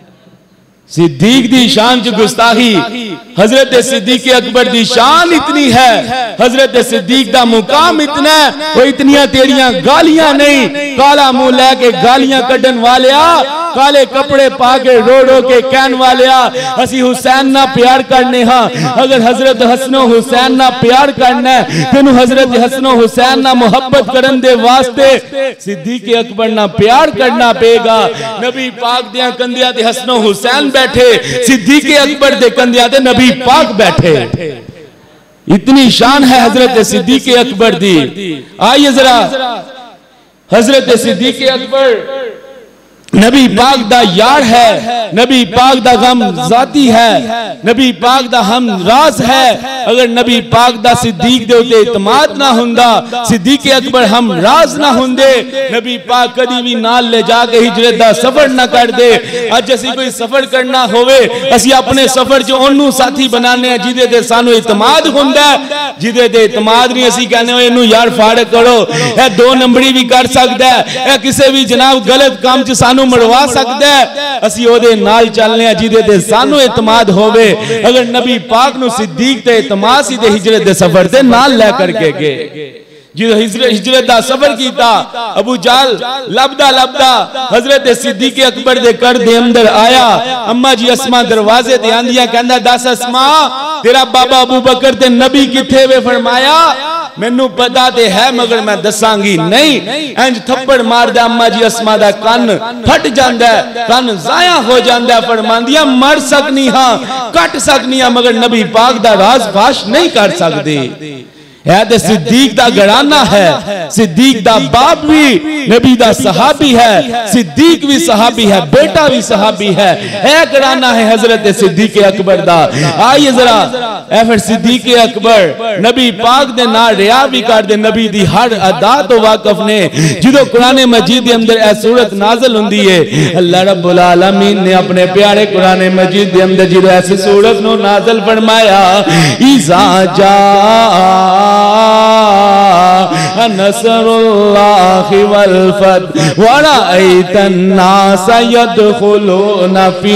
सिद्दीक दी शान च गुस्ताखी, हजरत सिद्दीक अकबर दी शान इतनी है, हजरत सिद्दीक दा मुकाम इतना है वो इतनियां तेरियां गालियां नहीं। काला मुंह लेके गालियां कढ़न वालिया, काले कपड़े पा के रो रो के कहन वालिया असी हुसैन ना प्यार करने हाँ। अगर हजरत हसनो हुसैन ना प्यार करना है तेनू हजरत हसनो हुसैन ना मुहब्बत करन दे वास्ते सिद्दीक अकबर ना प्यार करना पेगा। नबी पाक दियां कंधियां ते हसनो हुसैन बैठे, सिद्दीक अकबर दे कंधियां ते नबी पाक बैठे। इतनी शान है हजरत सिद्दीक अकबर दी। आइए जरा हजरत सिद्दीक अकबर नबी पाक दा यार है, नबी पाक दा गम जाती है, नबी पाक दा हम राज है। अगर नबी पाक दा सिद्दीक दे उते इतमाद ना हुंदा, सिद्दीक अकबर हम राज ना हुंदे, नबी पाक कदी भी नाल ले जाके हिजरत दा सफर ना कर दे। अज असी कोई सफर करना होवे असी अपने सफर च ओनू साथी बनाने जिदे ते सानू इतमाद हुंदा, जिदे ते इतमाद नहीं असी कहने इनू यार फाड़क करो ए दो नंबरी भी कर सकदा है, ए किसी भी जनाब गलत काम च सानू मरवा सकता है। असी ओदे नाल चलने जिदे ते सानू इतमाद होवे। अगर नबी पाक नु सिद्दीक ते इतमाद सी ते हिजरत दे सफर ते नाल ले करके गए। जिदे हिजरत दा सफर कीता अबू जाल लबदा लबदा हजरत सिद्दीक अकबर दे घर दे अंदर आया। अम्मा जी अस्मा दरवाजे ते आंदियां कहंदा दस अस्मा तेरा बाबा अबू बकर ते नबी किथे वे? फरमाया मैनू पता ते है मगर मैं दसांगी नहीं। इंज थप्पड़ मारदा अम्मा जी अस्मा दा कन फट जांदा है, कन जाया हो जांदा है। फरमांदियां मर सकनी हां, कट सकनी हां, मगर नबी पाक दा राज फाश नहीं कर सकदे। है तो सिद्दीक दा घराना है, सिद्दीक दा बाप भी नबी दा सहाबी है, सिद्दीक भी सहाबी है, बेटा भी सहाबी है। है घराना है हजरत सिद्दीक अकबर दा। आइए जरा ए फिर सिद्दीक अकबर नबी पाक दे नाल रिया भी कर दे, नबी दी हर अदा तो वाकफ ने। जिदों कुरान मजीद दे अंदर ए सूरत नाज़िल हुंदी है, अल्लाह रब्बुल आलमीन ने अपने प्यारे कुरान मजीद दे अंदर जिदों ऐसी सूरत नु नाज़िल फरमाया, इज़ा जा नसरुल्लाहि वल फतह व रअयतन नास यदखुलूना फी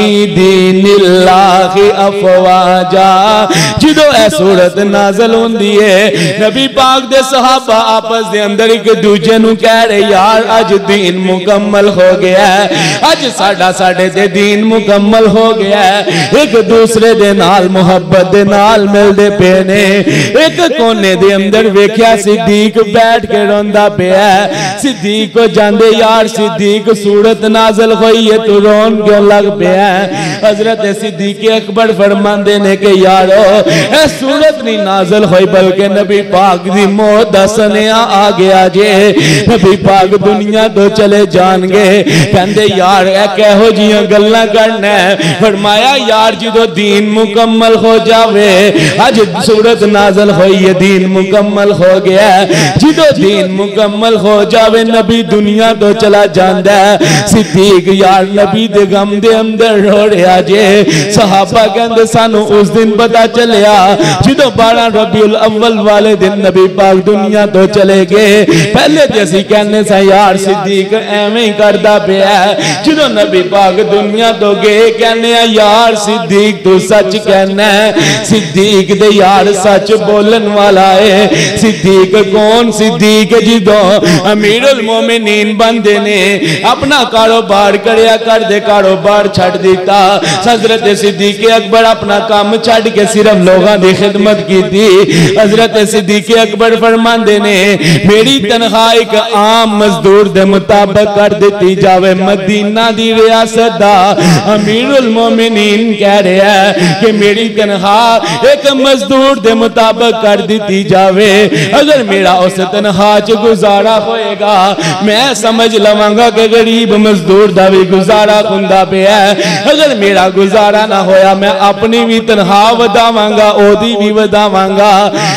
दीनिल्लाहि अफवाजा। जिदों ए सूरत नाज़िल हुंदी है, नबी पाक दे सहाबा आपस दे अंदर एक दूजे नु कह रहे, यार अज दीन मुकम्मल हो गया है, अज साडा साडे ते दीन मुकम्मल हो गया है। एक दूसरे दे नाल मुहब्बत दे नाल मिलदे पे ने। एक कोने दे अंदर वेख्या सिद्दीक बैठ के रोंदा पिया। सिद्दीक को जांदे, यार सिद्दीक सूरत नाज़िल होई है तू रोन क्यों लग पिया? हजरत सिद्दीक अकबर फरमांदे ने कि यारो ए सूरत नहीं नाज़िल होई बल्कि नबी पाक दी मौत दा सनेहा आ गया जे, नबी पाक दुनिया तो चले जाणगे। कहंदे यार ए किहो जियां गल्लां करना है। फरमाया यार जदों दीन मुकम्मल हो जावे, अज सूरत नाज़िल होई है दीन मुकम्मल हो गया। जिदों दीन मुकम्मल हो जावे नबी दुनिया तो चला जांदा है। सिद्दीक यार नबी दे गम दे अंदर रो रहा जे। सहाबा कहंदे सानू उस दिन पता चलिया जिदों बारह रबीउल अव्वल वाले दिन नबी पाक दुनिया तो चले गए। पहले ते असीं कहने सा यार सिद्दीक एवें ही करदा पिया। जिदों नबी पाक दुनिया तो गए कहने यार सिद्दीक तू सच कहना है। सिद्दीक दे यार सच बोलन वाला है। सिद्दीक कौन? सिद्दीक जिदों अमीरुल मोमिनीन बंदे ने अपना कारोबार करया कर दे कारोबार छड़ दिता। हजरत सिद्दीक अकबर अपना काम छड़ के सिर्फ लोगों की खिदमत की थी। हजरत सिद्दीक अकबर फरमांदे ने मेरी तनख्वाह एक आम मजदूर दे मुताबिक कर दी जावे। मदीना दी रियासत दा अमीरुल मोमिनीन कह रहा है कि मेरी तनख्वाह एक मजदूर दे मुताबिक कर दी जावे। अगर मेरा उस तनख्वाह च गुजारा होएगा मैं समझ लवांगा कि गरीब मजदूर दा भी गुजारा हुंदा पिया। अगर मेरा गुजारा ना होया मैं अपनी भी तनख्वाह वधावांगा, ओदी भी वधावांगा।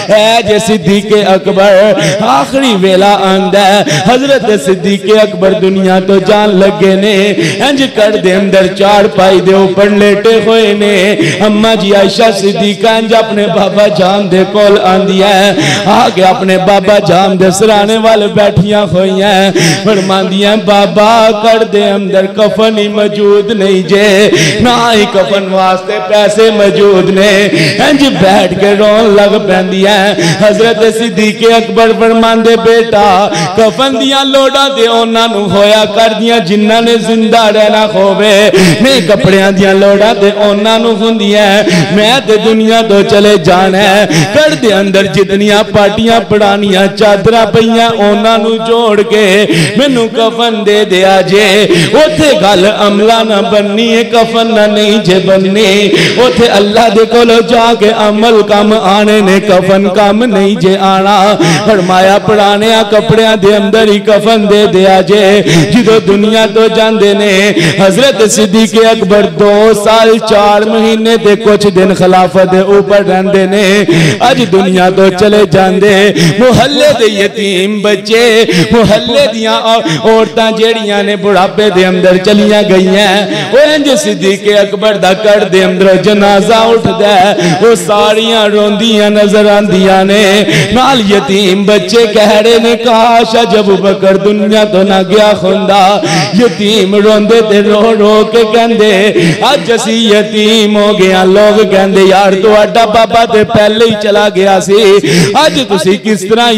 ऐ जे सिद्दीक अकबर आखिरी वेला आंदा है। हजरत सिद्दीक अकबर दुनिया तो जान लगे ने। इंज कर दे अंदर चार पाई दे ऊपर लेटे हुए ने। अम्मा जी आयशा सिद्दीका इंज अपने बाबा जान दे कोल आंदी है। आके अपने बाबा जान दे सराने वाले बैठिया हुई हैं। फरमांदियां बाबा कर दे अंदर कफन ही मौजूद नहीं जे, ना ही कफन वास्ते पैसे मौजूद ने। इंज बैठ के रोन लग पैंदी है। हजरत सिद्दीक अकबर फरमांदे बेटा कफन दियां लोड़ा दे उन्हां नूं होया कर दियां जिन्हां ने जिंदा रहना होवे। नहीं कपड़ियां दियां लोड़ा ते उन्हां नूं हुंदियां। मैं ते दुनिया तो चले जाना है। कर दे अंदर जितनियां पाटियां पड़ानियां चादरा पईयां उन्हां नूं जोड़ के मैनू कफन दे दिया जे। उथे गल अमला ना बननी है, कफन ना नहीं जे बननी। उथे अल्लाह दे कोलों जाके अमल कम आने ने, कफन कम नहीं जे आना। फरमाया पुराने कपड़ियां दे अंदर ही कफन दे दिया जे। जिदों दुनिया तो जांदे ने हजरत सिद्दीक अकबर दो साल चार महीने ते कुछ दिन खिलाफत दे ऊपर रहंदे ने। अज दुनिया तो चले जांदे। मुहल्ले दे यतीम बच्चे, मुहल्ले दियां औरतां जेड़ियां ने बुढ़ापे दे अंदर चलियां गईयां, ओ इंज सिद्दीक अकबर दा कर दे अंदर जनाजा उठदा है। वो सारियां रोंदियां नजर आंदियां ने। नाल यतीम बच्चे कह रहे ने काश जब बकर दुनिया तो ना गया हुंदा। यतीम रोंदे ते रो रो के कहंदे अज असी यतीम हो गया। लोग कहंदे यार तुहाडा बाबा ते पहले ही चला गया सी, अज तुसी किस तरह यतीम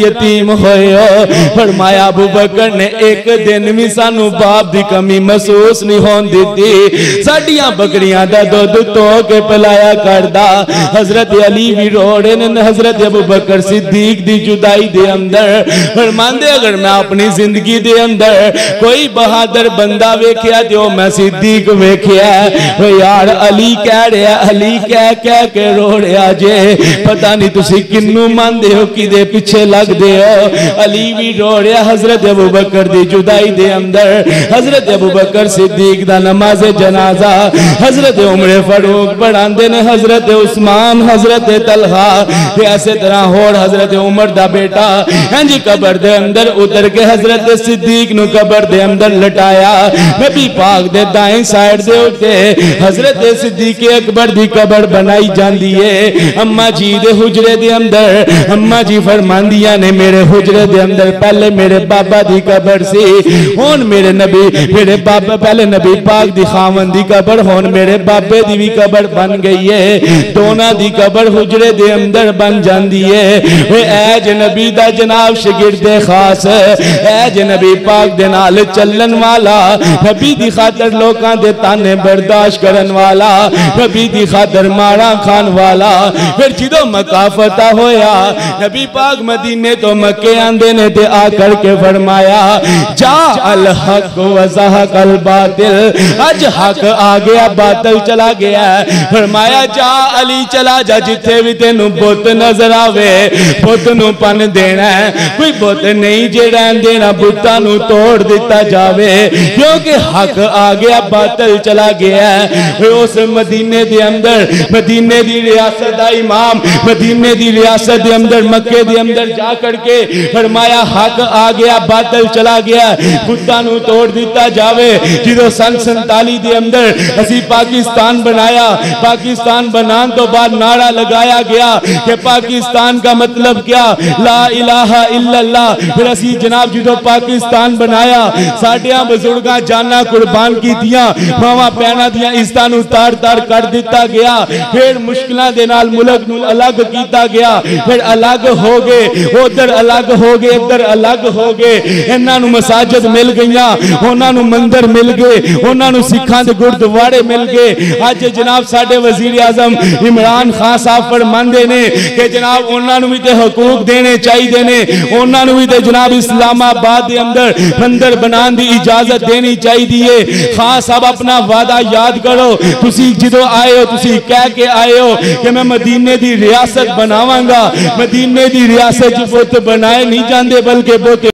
यतीम होए हो। फरमाया अबू बकर ने एक दिन भी सानू बाप दी कमी महसूस नहीं होन दी। साडियां बकरियां दा दुध तो के पिलाया करदा। हजरत अली भी रोड़े ने हजरत अबू बकर सिद्दीक दी जुदाई दे अंदर फरमांदे अगर मैं अपनी जिंदगी दे अंदर कोई बहादुर बंदा वेख्या तो मैं सिद्दीक वेख्या। यार अली कह रहा अली कह कह के रोड़िया जे पता नहीं तुसी किन्नू मानदे हो किदे पीछे लगदे हो। अली भी रोड़िया हजरत अबू बकर दी जुदाई दे अंदर हजरत अबू बकर सिद्दीक दा नमाज जनाजा हजरत उमर फारूक पढ़ांदे ने हजरत उस्मान हजरत तलहा ते ऐसे तरह होर हजरत उमर दा बेटा हां जी कब्र दे अंदर उतर के हजरत सिद्दीक नु कब्र दे अंदर लटाया। नबी पाक दे दाएं साइड दे उते हजरत सिद्दीक अकबर दी कब्र बनाई जांदी है। अम्मा जी दे हुजरे दे अंदर अम्मा जी फरमांदियां ने मेरे हुजरे दे अंदर पहले मेरे बाबा दी कब्र सी हुन मेरे नबी मेरे बाबा पहले नबी पाक दी खावन दी कब्र हुन मेरे बाबे दी भी कब्र बन गई है। दोना दी कब्र हुजरे दे अंदर बन जांदी है। वे ऐ जे नबी दा जनाब शागिर्द खास ऐ जे नबी पाक दे नाल चलन वाला नबी दी खातर लोकां दे ताने बर्दाश्त करन वाला नबी दी खातर मारा खान वाला। फिर जिदों मक्का फतह होया नबी पाक मदीने तो मक्के आंदे ने ते आकर के फरमाया जा अल हक व ज़हक अल बातिल अज हक आ गया बातिल चला गया। फरमाया जा अली चला जा जिथे भी तेनू बुत नजर आवे बुत नू पन देना है। कोई बुत नहीं जे रहन देना बुतां नू तोड़ दिता जावे क्योंकि हक आ गया बातिल चला गया है। उस मदीने दे अंदर मदीने दी रियासत दा इमाम मदीने दी रियासत दे अंदर मक्के दे अंदर जा करके फरमाया हक आ गया बातिल चला गया बुतां नू तोड़ दिता जावे। जिदों सन सैंताली दे अंदर असी पाकिस्तान बनाया पाकिस्तान बनान तो बाद नारा लगाया गया कि पाकिस्तान का मतलब क्या ला इलाहा इल्लल्लाह। फिर असी जनाब जिदों पाकिस्तान बनाया साडियां बुजुर्गां जाना कुर्बान कीतियां मावा पैना दियां इज्जतां नू तार तार कर दिता गया। फिर मुश्किलां दे नाल मुल्क नू अलग कीता गया फिर अलग हो गए उधर अलग हो गए इधर अलग हो गए। इन्हां नू मसाजिद मिल गईयां उन्हां नू मंदिर मिल गए उन्हां नू सिखां दे गुरुद्वारे मिल गए। अज जनाब साडे वजीर आजम इमरान खान साहब फरमांदे ने कि जनाब उन्हां नू भी ते हकूक देने चाहिए ने उन्हां नू भी ते जनाब इस्लामाबाद दे अंदर मंदिर बनाने की इजाजत देनी चाहिए। खान साहब अपना वादा याद करो तुसी जदों आए हो तुसी कह के आए हो कि मैं मदीने की रियासत बनावांगा। मदीने की रियासत च बुत बनाए नहीं जाते बल्कि बुत